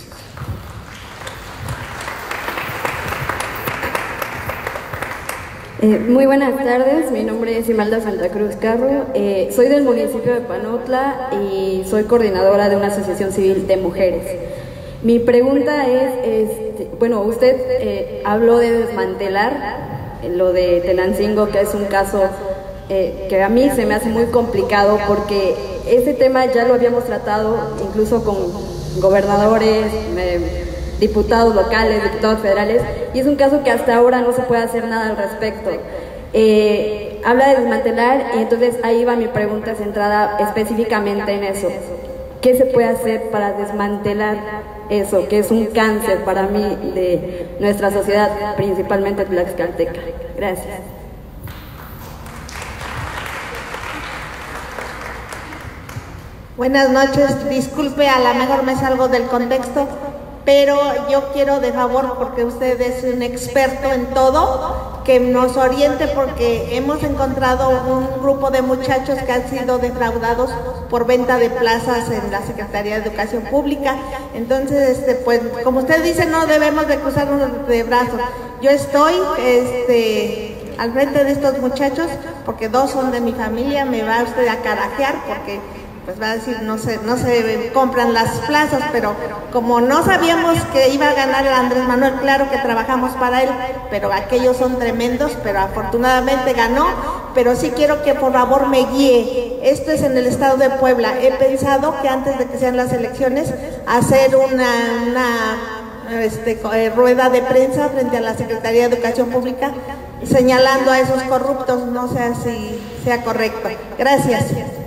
Speaker 7: Eh, muy buenas tardes, mi nombre es Imelda Santa Cruz Carro, eh, soy del municipio de Panotla y soy coordinadora de una asociación civil de mujeres. Mi pregunta es, este, bueno, usted eh, habló de desmantelar eh, lo de Tenancingo, que es un caso eh, que a mí se me hace muy complicado, porque ese tema ya lo habíamos tratado incluso con gobernadores, me, diputados locales, diputados federales, y es un caso que hasta ahora no se puede hacer nada al respecto. Eh, habla de desmantelar, y entonces ahí va mi pregunta centrada específicamente en eso. ¿Qué se puede hacer para desmantelar eso, que es un cáncer para mí de nuestra sociedad, principalmente tlaxcalteca? Gracias.
Speaker 8: Buenas noches, disculpe, a lo mejor me salgo del contexto, pero yo quiero de favor, porque usted es un experto en todo, que nos oriente, porque hemos encontrado un grupo de muchachos que han sido defraudados por venta de plazas en la Secretaría de Educación Pública. Entonces, este, pues, como usted dice, no debemos de cruzarnos de brazos. Yo estoy este, al frente de estos muchachos, porque dos son de mi familia, me va usted a carajear, porque pues va a decir, no se, no se compran las plazas, pero como no sabíamos que iba a ganar el Andrés Manuel, claro que trabajamos para él, pero aquellos son tremendos, pero afortunadamente ganó. Pero sí quiero que por favor me guíe. Esto es en el estado de Puebla. He pensado que antes de que sean las elecciones, hacer una, una este, rueda de prensa frente a la Secretaría de Educación Pública, señalando a esos corruptos, no sé si sea correcto. Gracias.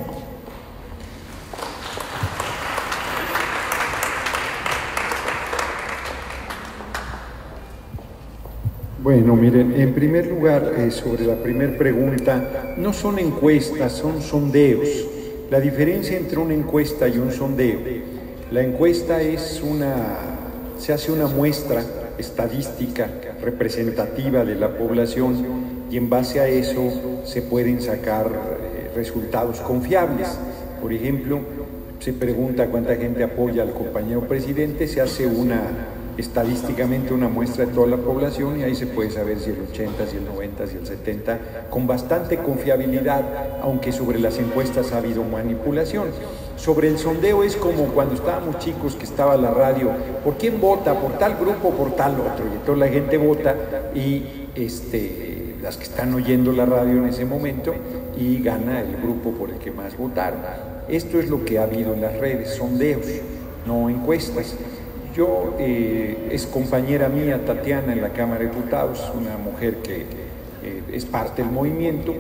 Speaker 1: Bueno, miren, en primer lugar, eh, sobre la primera pregunta, no son encuestas, son sondeos. La diferencia entre una encuesta y un sondeo, la encuesta es una, se hace una muestra estadística representativa de la población y en base a eso se pueden sacar eh, resultados confiables. Por ejemplo, se pregunta cuánta gente apoya al compañero presidente, se hace una estadísticamente una muestra de toda la población y ahí se puede saber si el ochenta, si el noventa, si el setenta, con bastante confiabilidad, aunque sobre las encuestas ha habido manipulación. Sobre el sondeo es como cuando estábamos chicos que estaba la radio, ¿por quién vota? ¿Por tal grupo? ¿Por tal otro? Y toda la gente vota y este, las que están oyendo la radio en ese momento y gana el grupo por el que más votaron. Esto es lo que ha habido en las redes, sondeos, no encuestas. Yo, eh, es compañera mía, Tatiana, en la Cámara de Diputados, una mujer que eh, es parte del movimiento.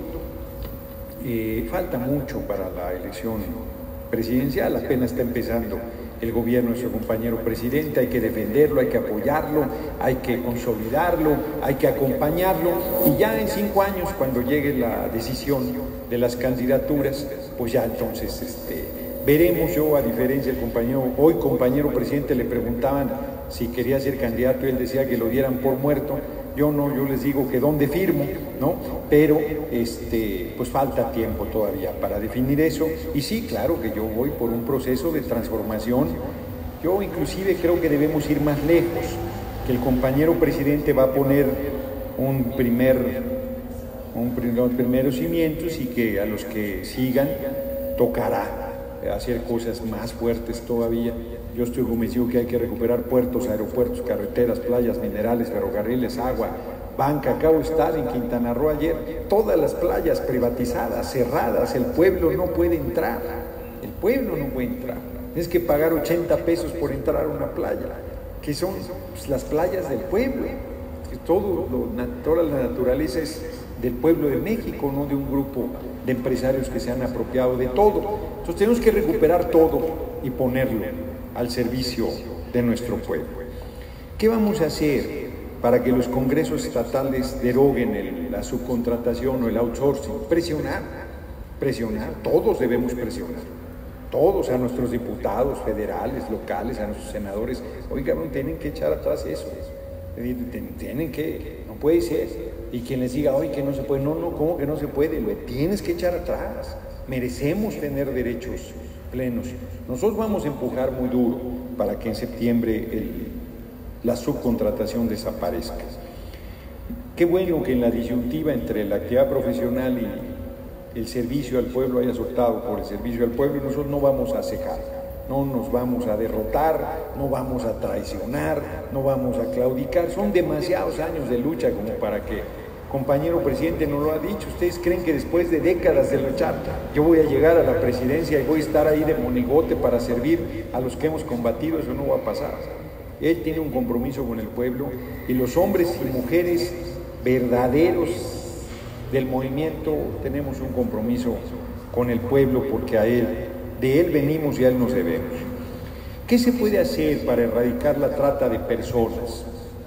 Speaker 1: Eh, falta mucho para la elección presidencial, apenas está empezando el gobierno de su compañero presidente, hay que defenderlo, hay que apoyarlo, hay que consolidarlo, hay que acompañarlo, y ya en cinco años, cuando llegue la decisión de las candidaturas, pues ya entonces este, veremos. Yo, a diferencia del compañero, hoy compañero presidente, le preguntaban si quería ser candidato y él decía que lo dieran por muerto. Yo no, yo les digo que dónde firmo, ¿no? Pero este, pues falta tiempo todavía para definir eso. Y sí, claro que yo voy por un proceso de transformación. Yo inclusive creo que debemos ir más lejos, que el compañero presidente va a poner un primer, un, los primeros cimientos y que a los que sigan tocará hacer cosas más fuertes todavía. Yo estoy convencido que hay que recuperar puertos, aeropuertos, carreteras, playas, minerales, ferrocarriles, agua, banca. Acabo de estar en Quintana Roo ayer, todas las playas privatizadas, cerradas, el pueblo no puede entrar, el pueblo no puede entrar. Tienes que pagar ochenta pesos por entrar a una playa, que son pues, las playas del pueblo, que todo lo, toda la naturaleza es del pueblo de México, no de un grupo de empresarios que se han apropiado de todo. Entonces tenemos que recuperar todo y ponerlo al servicio de nuestro pueblo. ¿Qué vamos a hacer para que los congresos estatales deroguen el, la subcontratación o el outsourcing? Presionar, presionar, todos debemos presionar, todos, a nuestros diputados federales, locales, a nuestros senadores. Oigan, tienen que echar atrás eso, tienen que, no puede ser. Y quien les diga, oye, que no se puede, no, no, ¿cómo que no se puede? Lo tienes que echar atrás, merecemos tener derechos plenos. Nosotros vamos a empujar muy duro para que en septiembre el, la subcontratación desaparezca. Qué bueno que en la disyuntiva entre la actividad profesional y el servicio al pueblo hayas optado por el servicio al pueblo, y nosotros no vamos a cejar, no nos vamos a derrotar, no vamos a traicionar, no vamos a claudicar. Son demasiados años de lucha como para que compañero presidente no lo ha dicho. ¿Ustedes creen que después de décadas de luchar yo voy a llegar a la presidencia y voy a estar ahí de monigote para servir a los que hemos combatido? Eso no va a pasar. Él tiene un compromiso con el pueblo, y los hombres y mujeres verdaderos del movimiento tenemos un compromiso con el pueblo, porque a él, de él venimos y a él nos debemos. ¿Qué se puede hacer para erradicar la trata de personas?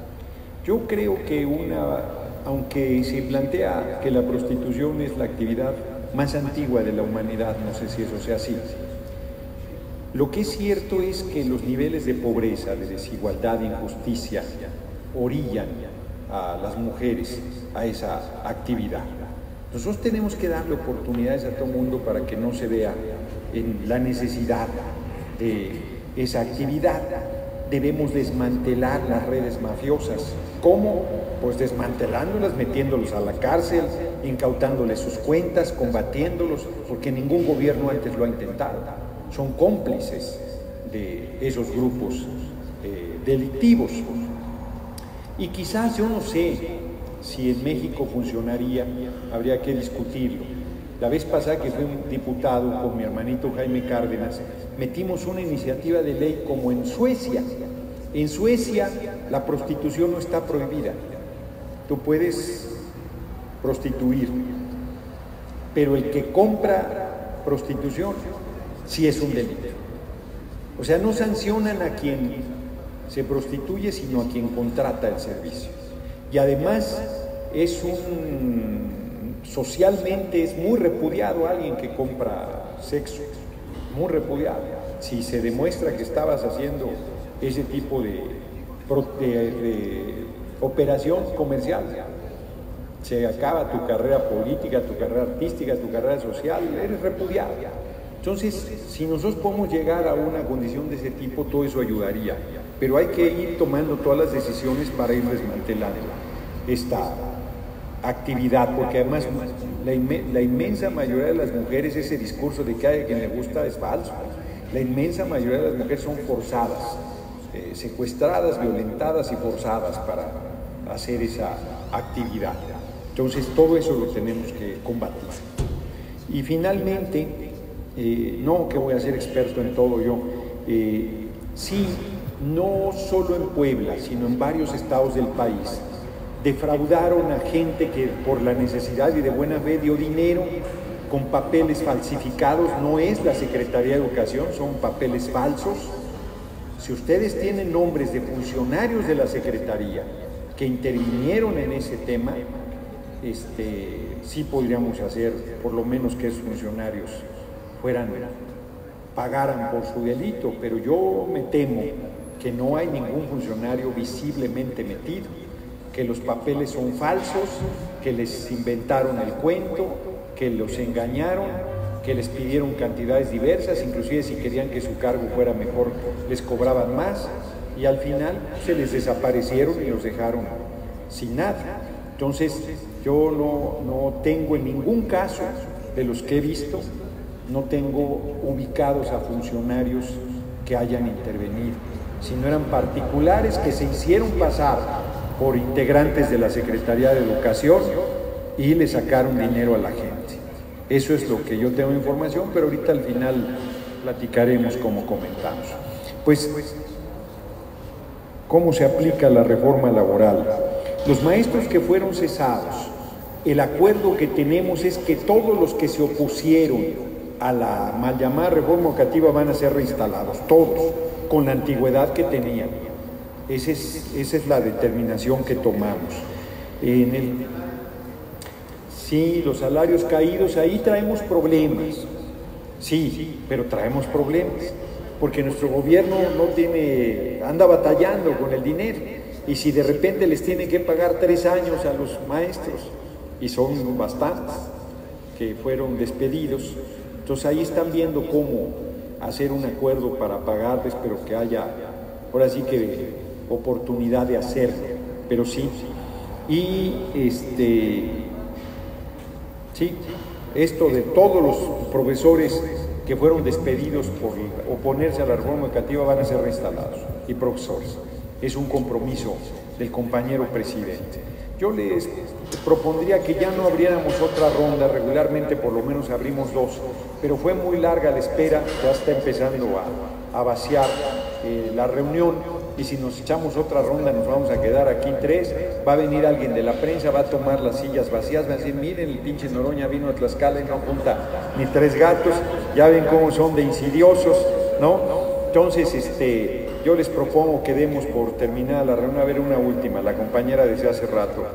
Speaker 1: Yo creo que una... aunque se plantea que la prostitución es la actividad más antigua de la humanidad, no sé si eso sea así,
Speaker 2: Lo que es cierto es que los niveles de pobreza, de desigualdad, de injusticia, orillan a las mujeres a esa actividad. Nosotros tenemos que darle oportunidades a todo el mundo para que no se vea en la necesidad de esa actividad. Debemos desmantelar las redes mafiosas. ¿Cómo? Pues desmantelándolas, metiéndolos a la cárcel, incautándoles sus cuentas, combatiéndolos, porque ningún gobierno antes lo ha intentado. Son cómplices de esos grupos eh, delictivos. Y quizás, yo no sé si en México funcionaría, habría que discutirlo. La vez pasada que fui un diputado con mi hermanito Jaime Cárdenas, metimos una iniciativa de ley como en Suecia. En Suecia la prostitución no está prohibida. Tú puedes prostituir, pero el que compra prostitución sí es un delito. O sea, no sancionan a quien se prostituye, sino a quien contrata el servicio. Y además es un, socialmente es muy repudiado alguien que compra sexo, muy repudiado. Si se demuestra que estabas haciendo ese tipo de, de, de operación comercial, se acaba tu carrera política, tu carrera artística, tu carrera social, eres repudiado. Entonces, si nosotros podemos llegar a una condición de ese tipo, todo eso ayudaría. Pero hay que ir tomando todas las decisiones para ir desmantelando esta actividad, porque además la, inme la inmensa mayoría de las mujeres, ese discurso de que hay a quien le gusta es falso. La inmensa mayoría de las mujeres son forzadas, eh, secuestradas, violentadas y forzadas para hacer esa actividad. Entonces todo eso lo tenemos que combatir. Y finalmente, eh, no que voy a ser experto en todo yo, eh, sí, no solo en Puebla, sino en varios estados del país, defraudaron a gente que por la necesidad y de buena fe dio dinero con papeles falsificados. No es la Secretaría de Educación, son papeles falsos. Si ustedes tienen nombres de funcionarios de la Secretaría que intervinieron en ese tema, este, sí podríamos hacer por lo menos que esos funcionarios fueran, pagaran por su delito, pero yo me temo que no hay ningún funcionario visiblemente metido, que los papeles son falsos, que les inventaron el cuento, que los engañaron, que les pidieron cantidades diversas, inclusive si querían que su cargo fuera mejor, les cobraban más, y al final se les desaparecieron y los dejaron sin nada. Entonces, yo no, no tengo en ningún caso de los que he visto, no tengo ubicados a funcionarios que hayan intervenido, sino eran particulares que se hicieron pasar por integrantes de la Secretaría de Educación y le sacaron dinero a la gente. Eso es lo que yo tengo información, pero ahorita al final platicaremos como comentamos. Pues, ¿cómo se aplica la reforma laboral? Los maestros que fueron cesados, el acuerdo que tenemos es que todos los que se opusieron a la mal llamada reforma educativa van a ser reinstalados, todos, con la antigüedad que tenían. Esa es, esa es la determinación que tomamos. En el, sí, los salarios caídos, ahí traemos problemas, sí, pero traemos problemas, porque nuestro gobierno no tiene, anda batallando con el dinero, y si de repente les tiene que pagar tres años a los maestros, y son bastantes que fueron despedidos, entonces ahí están viendo cómo hacer un acuerdo para pagarles, pero que haya, ahora sí que oportunidad de hacerlo, pero sí. Y este, sí, esto de todos los profesores que fueron despedidos por oponerse a la reforma educativa van a ser reinstalados, y profesores. Es un compromiso del compañero presidente. Yo les propondría que ya no abriéramos otra ronda, regularmente por lo menos abrimos dos, pero fue muy larga la espera, ya está empezando a, a vaciar eh, la reunión, y si nos echamos otra ronda nos vamos a quedar aquí tres, va a venir alguien de la prensa, va a tomar las sillas vacías, va a decir, miren, el pinche Noroña vino a Tlaxcala y no junta ni tres gatos, ya ven cómo son de insidiosos, ¿no? Entonces, este... yo les propongo que demos por terminada la reunión. A ver, una última, la compañera decía hace rato.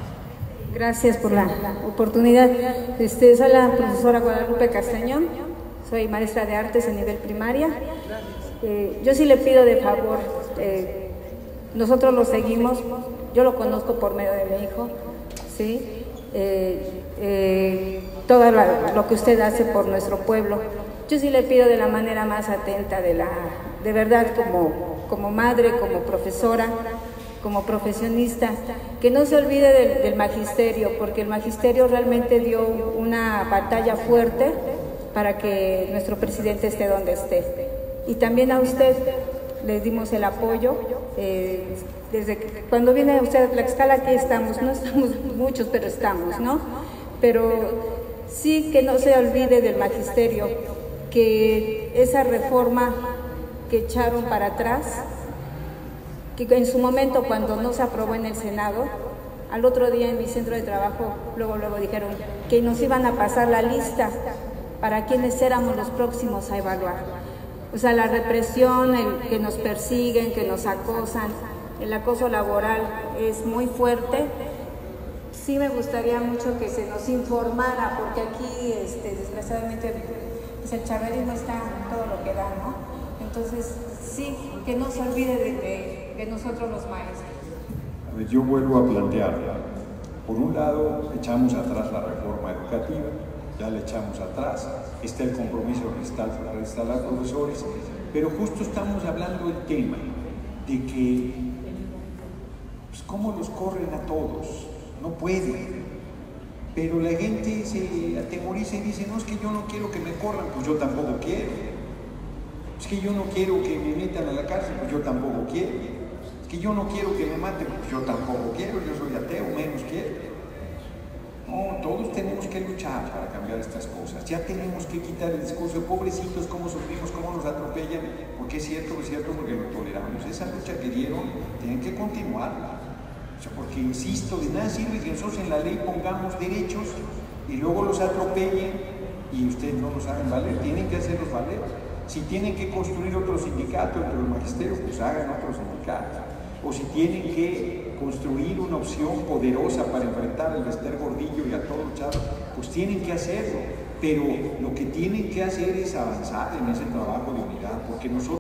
Speaker 9: Gracias por la oportunidad. Este, soy la profesora Guadalupe Castañón, soy maestra de artes en nivel primaria. Eh, yo sí le pido de favor, eh, nosotros lo seguimos, yo lo conozco por medio de mi hijo, ¿sí? Eh, eh, todo la, lo que usted hace por nuestro pueblo. Yo sí le pido de la manera más atenta, de, la, de verdad como, como madre, como profesora, como profesionista, que no se olvide del, del magisterio, porque el magisterio realmente dio una batalla fuerte para que nuestro presidente esté donde esté. Y también a usted le dimos el apoyo, eh, desde que, cuando viene usted a Tlaxcala, aquí estamos, no estamos muchos, pero estamos, ¿no? Pero sí que no se olvide del magisterio, que esa reforma que echaron para atrás, que en su momento cuando no se aprobó en el Senado, al otro día en mi centro de trabajo, luego, luego dijeron que nos iban a pasar la lista para quienes éramos los próximos a evaluar. O sea, la represión, el que nos persiguen, que nos acosan, el acoso laboral es muy fuerte. Sí me gustaría mucho que se nos informara, porque aquí, este, desgraciadamente, pues el chaverismo está en todo lo que da, ¿no? Entonces, sí, que no se olvide de, de, de nosotros los maestros.
Speaker 2: A ver, yo vuelvo a plantear, por un lado, echamos atrás la reforma educativa, ya le echamos atrás, está el compromiso de reinstalar profesores, pero justo estamos hablando del tema de que, pues, cómo los corren a todos, no pueden, pero la gente se atemoriza y dice, no, es que yo no quiero que me corran, pues yo tampoco quiero, es que yo no quiero que me metan a la cárcel, pues yo tampoco quiero, es que yo no quiero que me maten, pues yo tampoco quiero, yo soy ateo, menos quiero. No, todos tenemos que luchar para cambiar estas cosas. Ya tenemos que quitar el discurso de pobrecitos, cómo sufrimos, cómo nos atropellan, porque es cierto, es cierto, porque lo toleramos. Esa lucha que dieron, tienen que continuar. O sea, porque, insisto, de nada sirve que nosotros en la ley pongamos derechos y luego los atropellen y ustedes no los hagan valer. Tienen que hacerlos valer. Si tienen que construir otro sindicato entre los magisterios, pues hagan otro sindicato. O si tienen que construir una opción poderosa para enfrentar al Bester Gordillo y a todos los chavos, pues tienen que hacerlo, pero lo que tienen que hacer es avanzar en ese trabajo de unidad, porque nosotros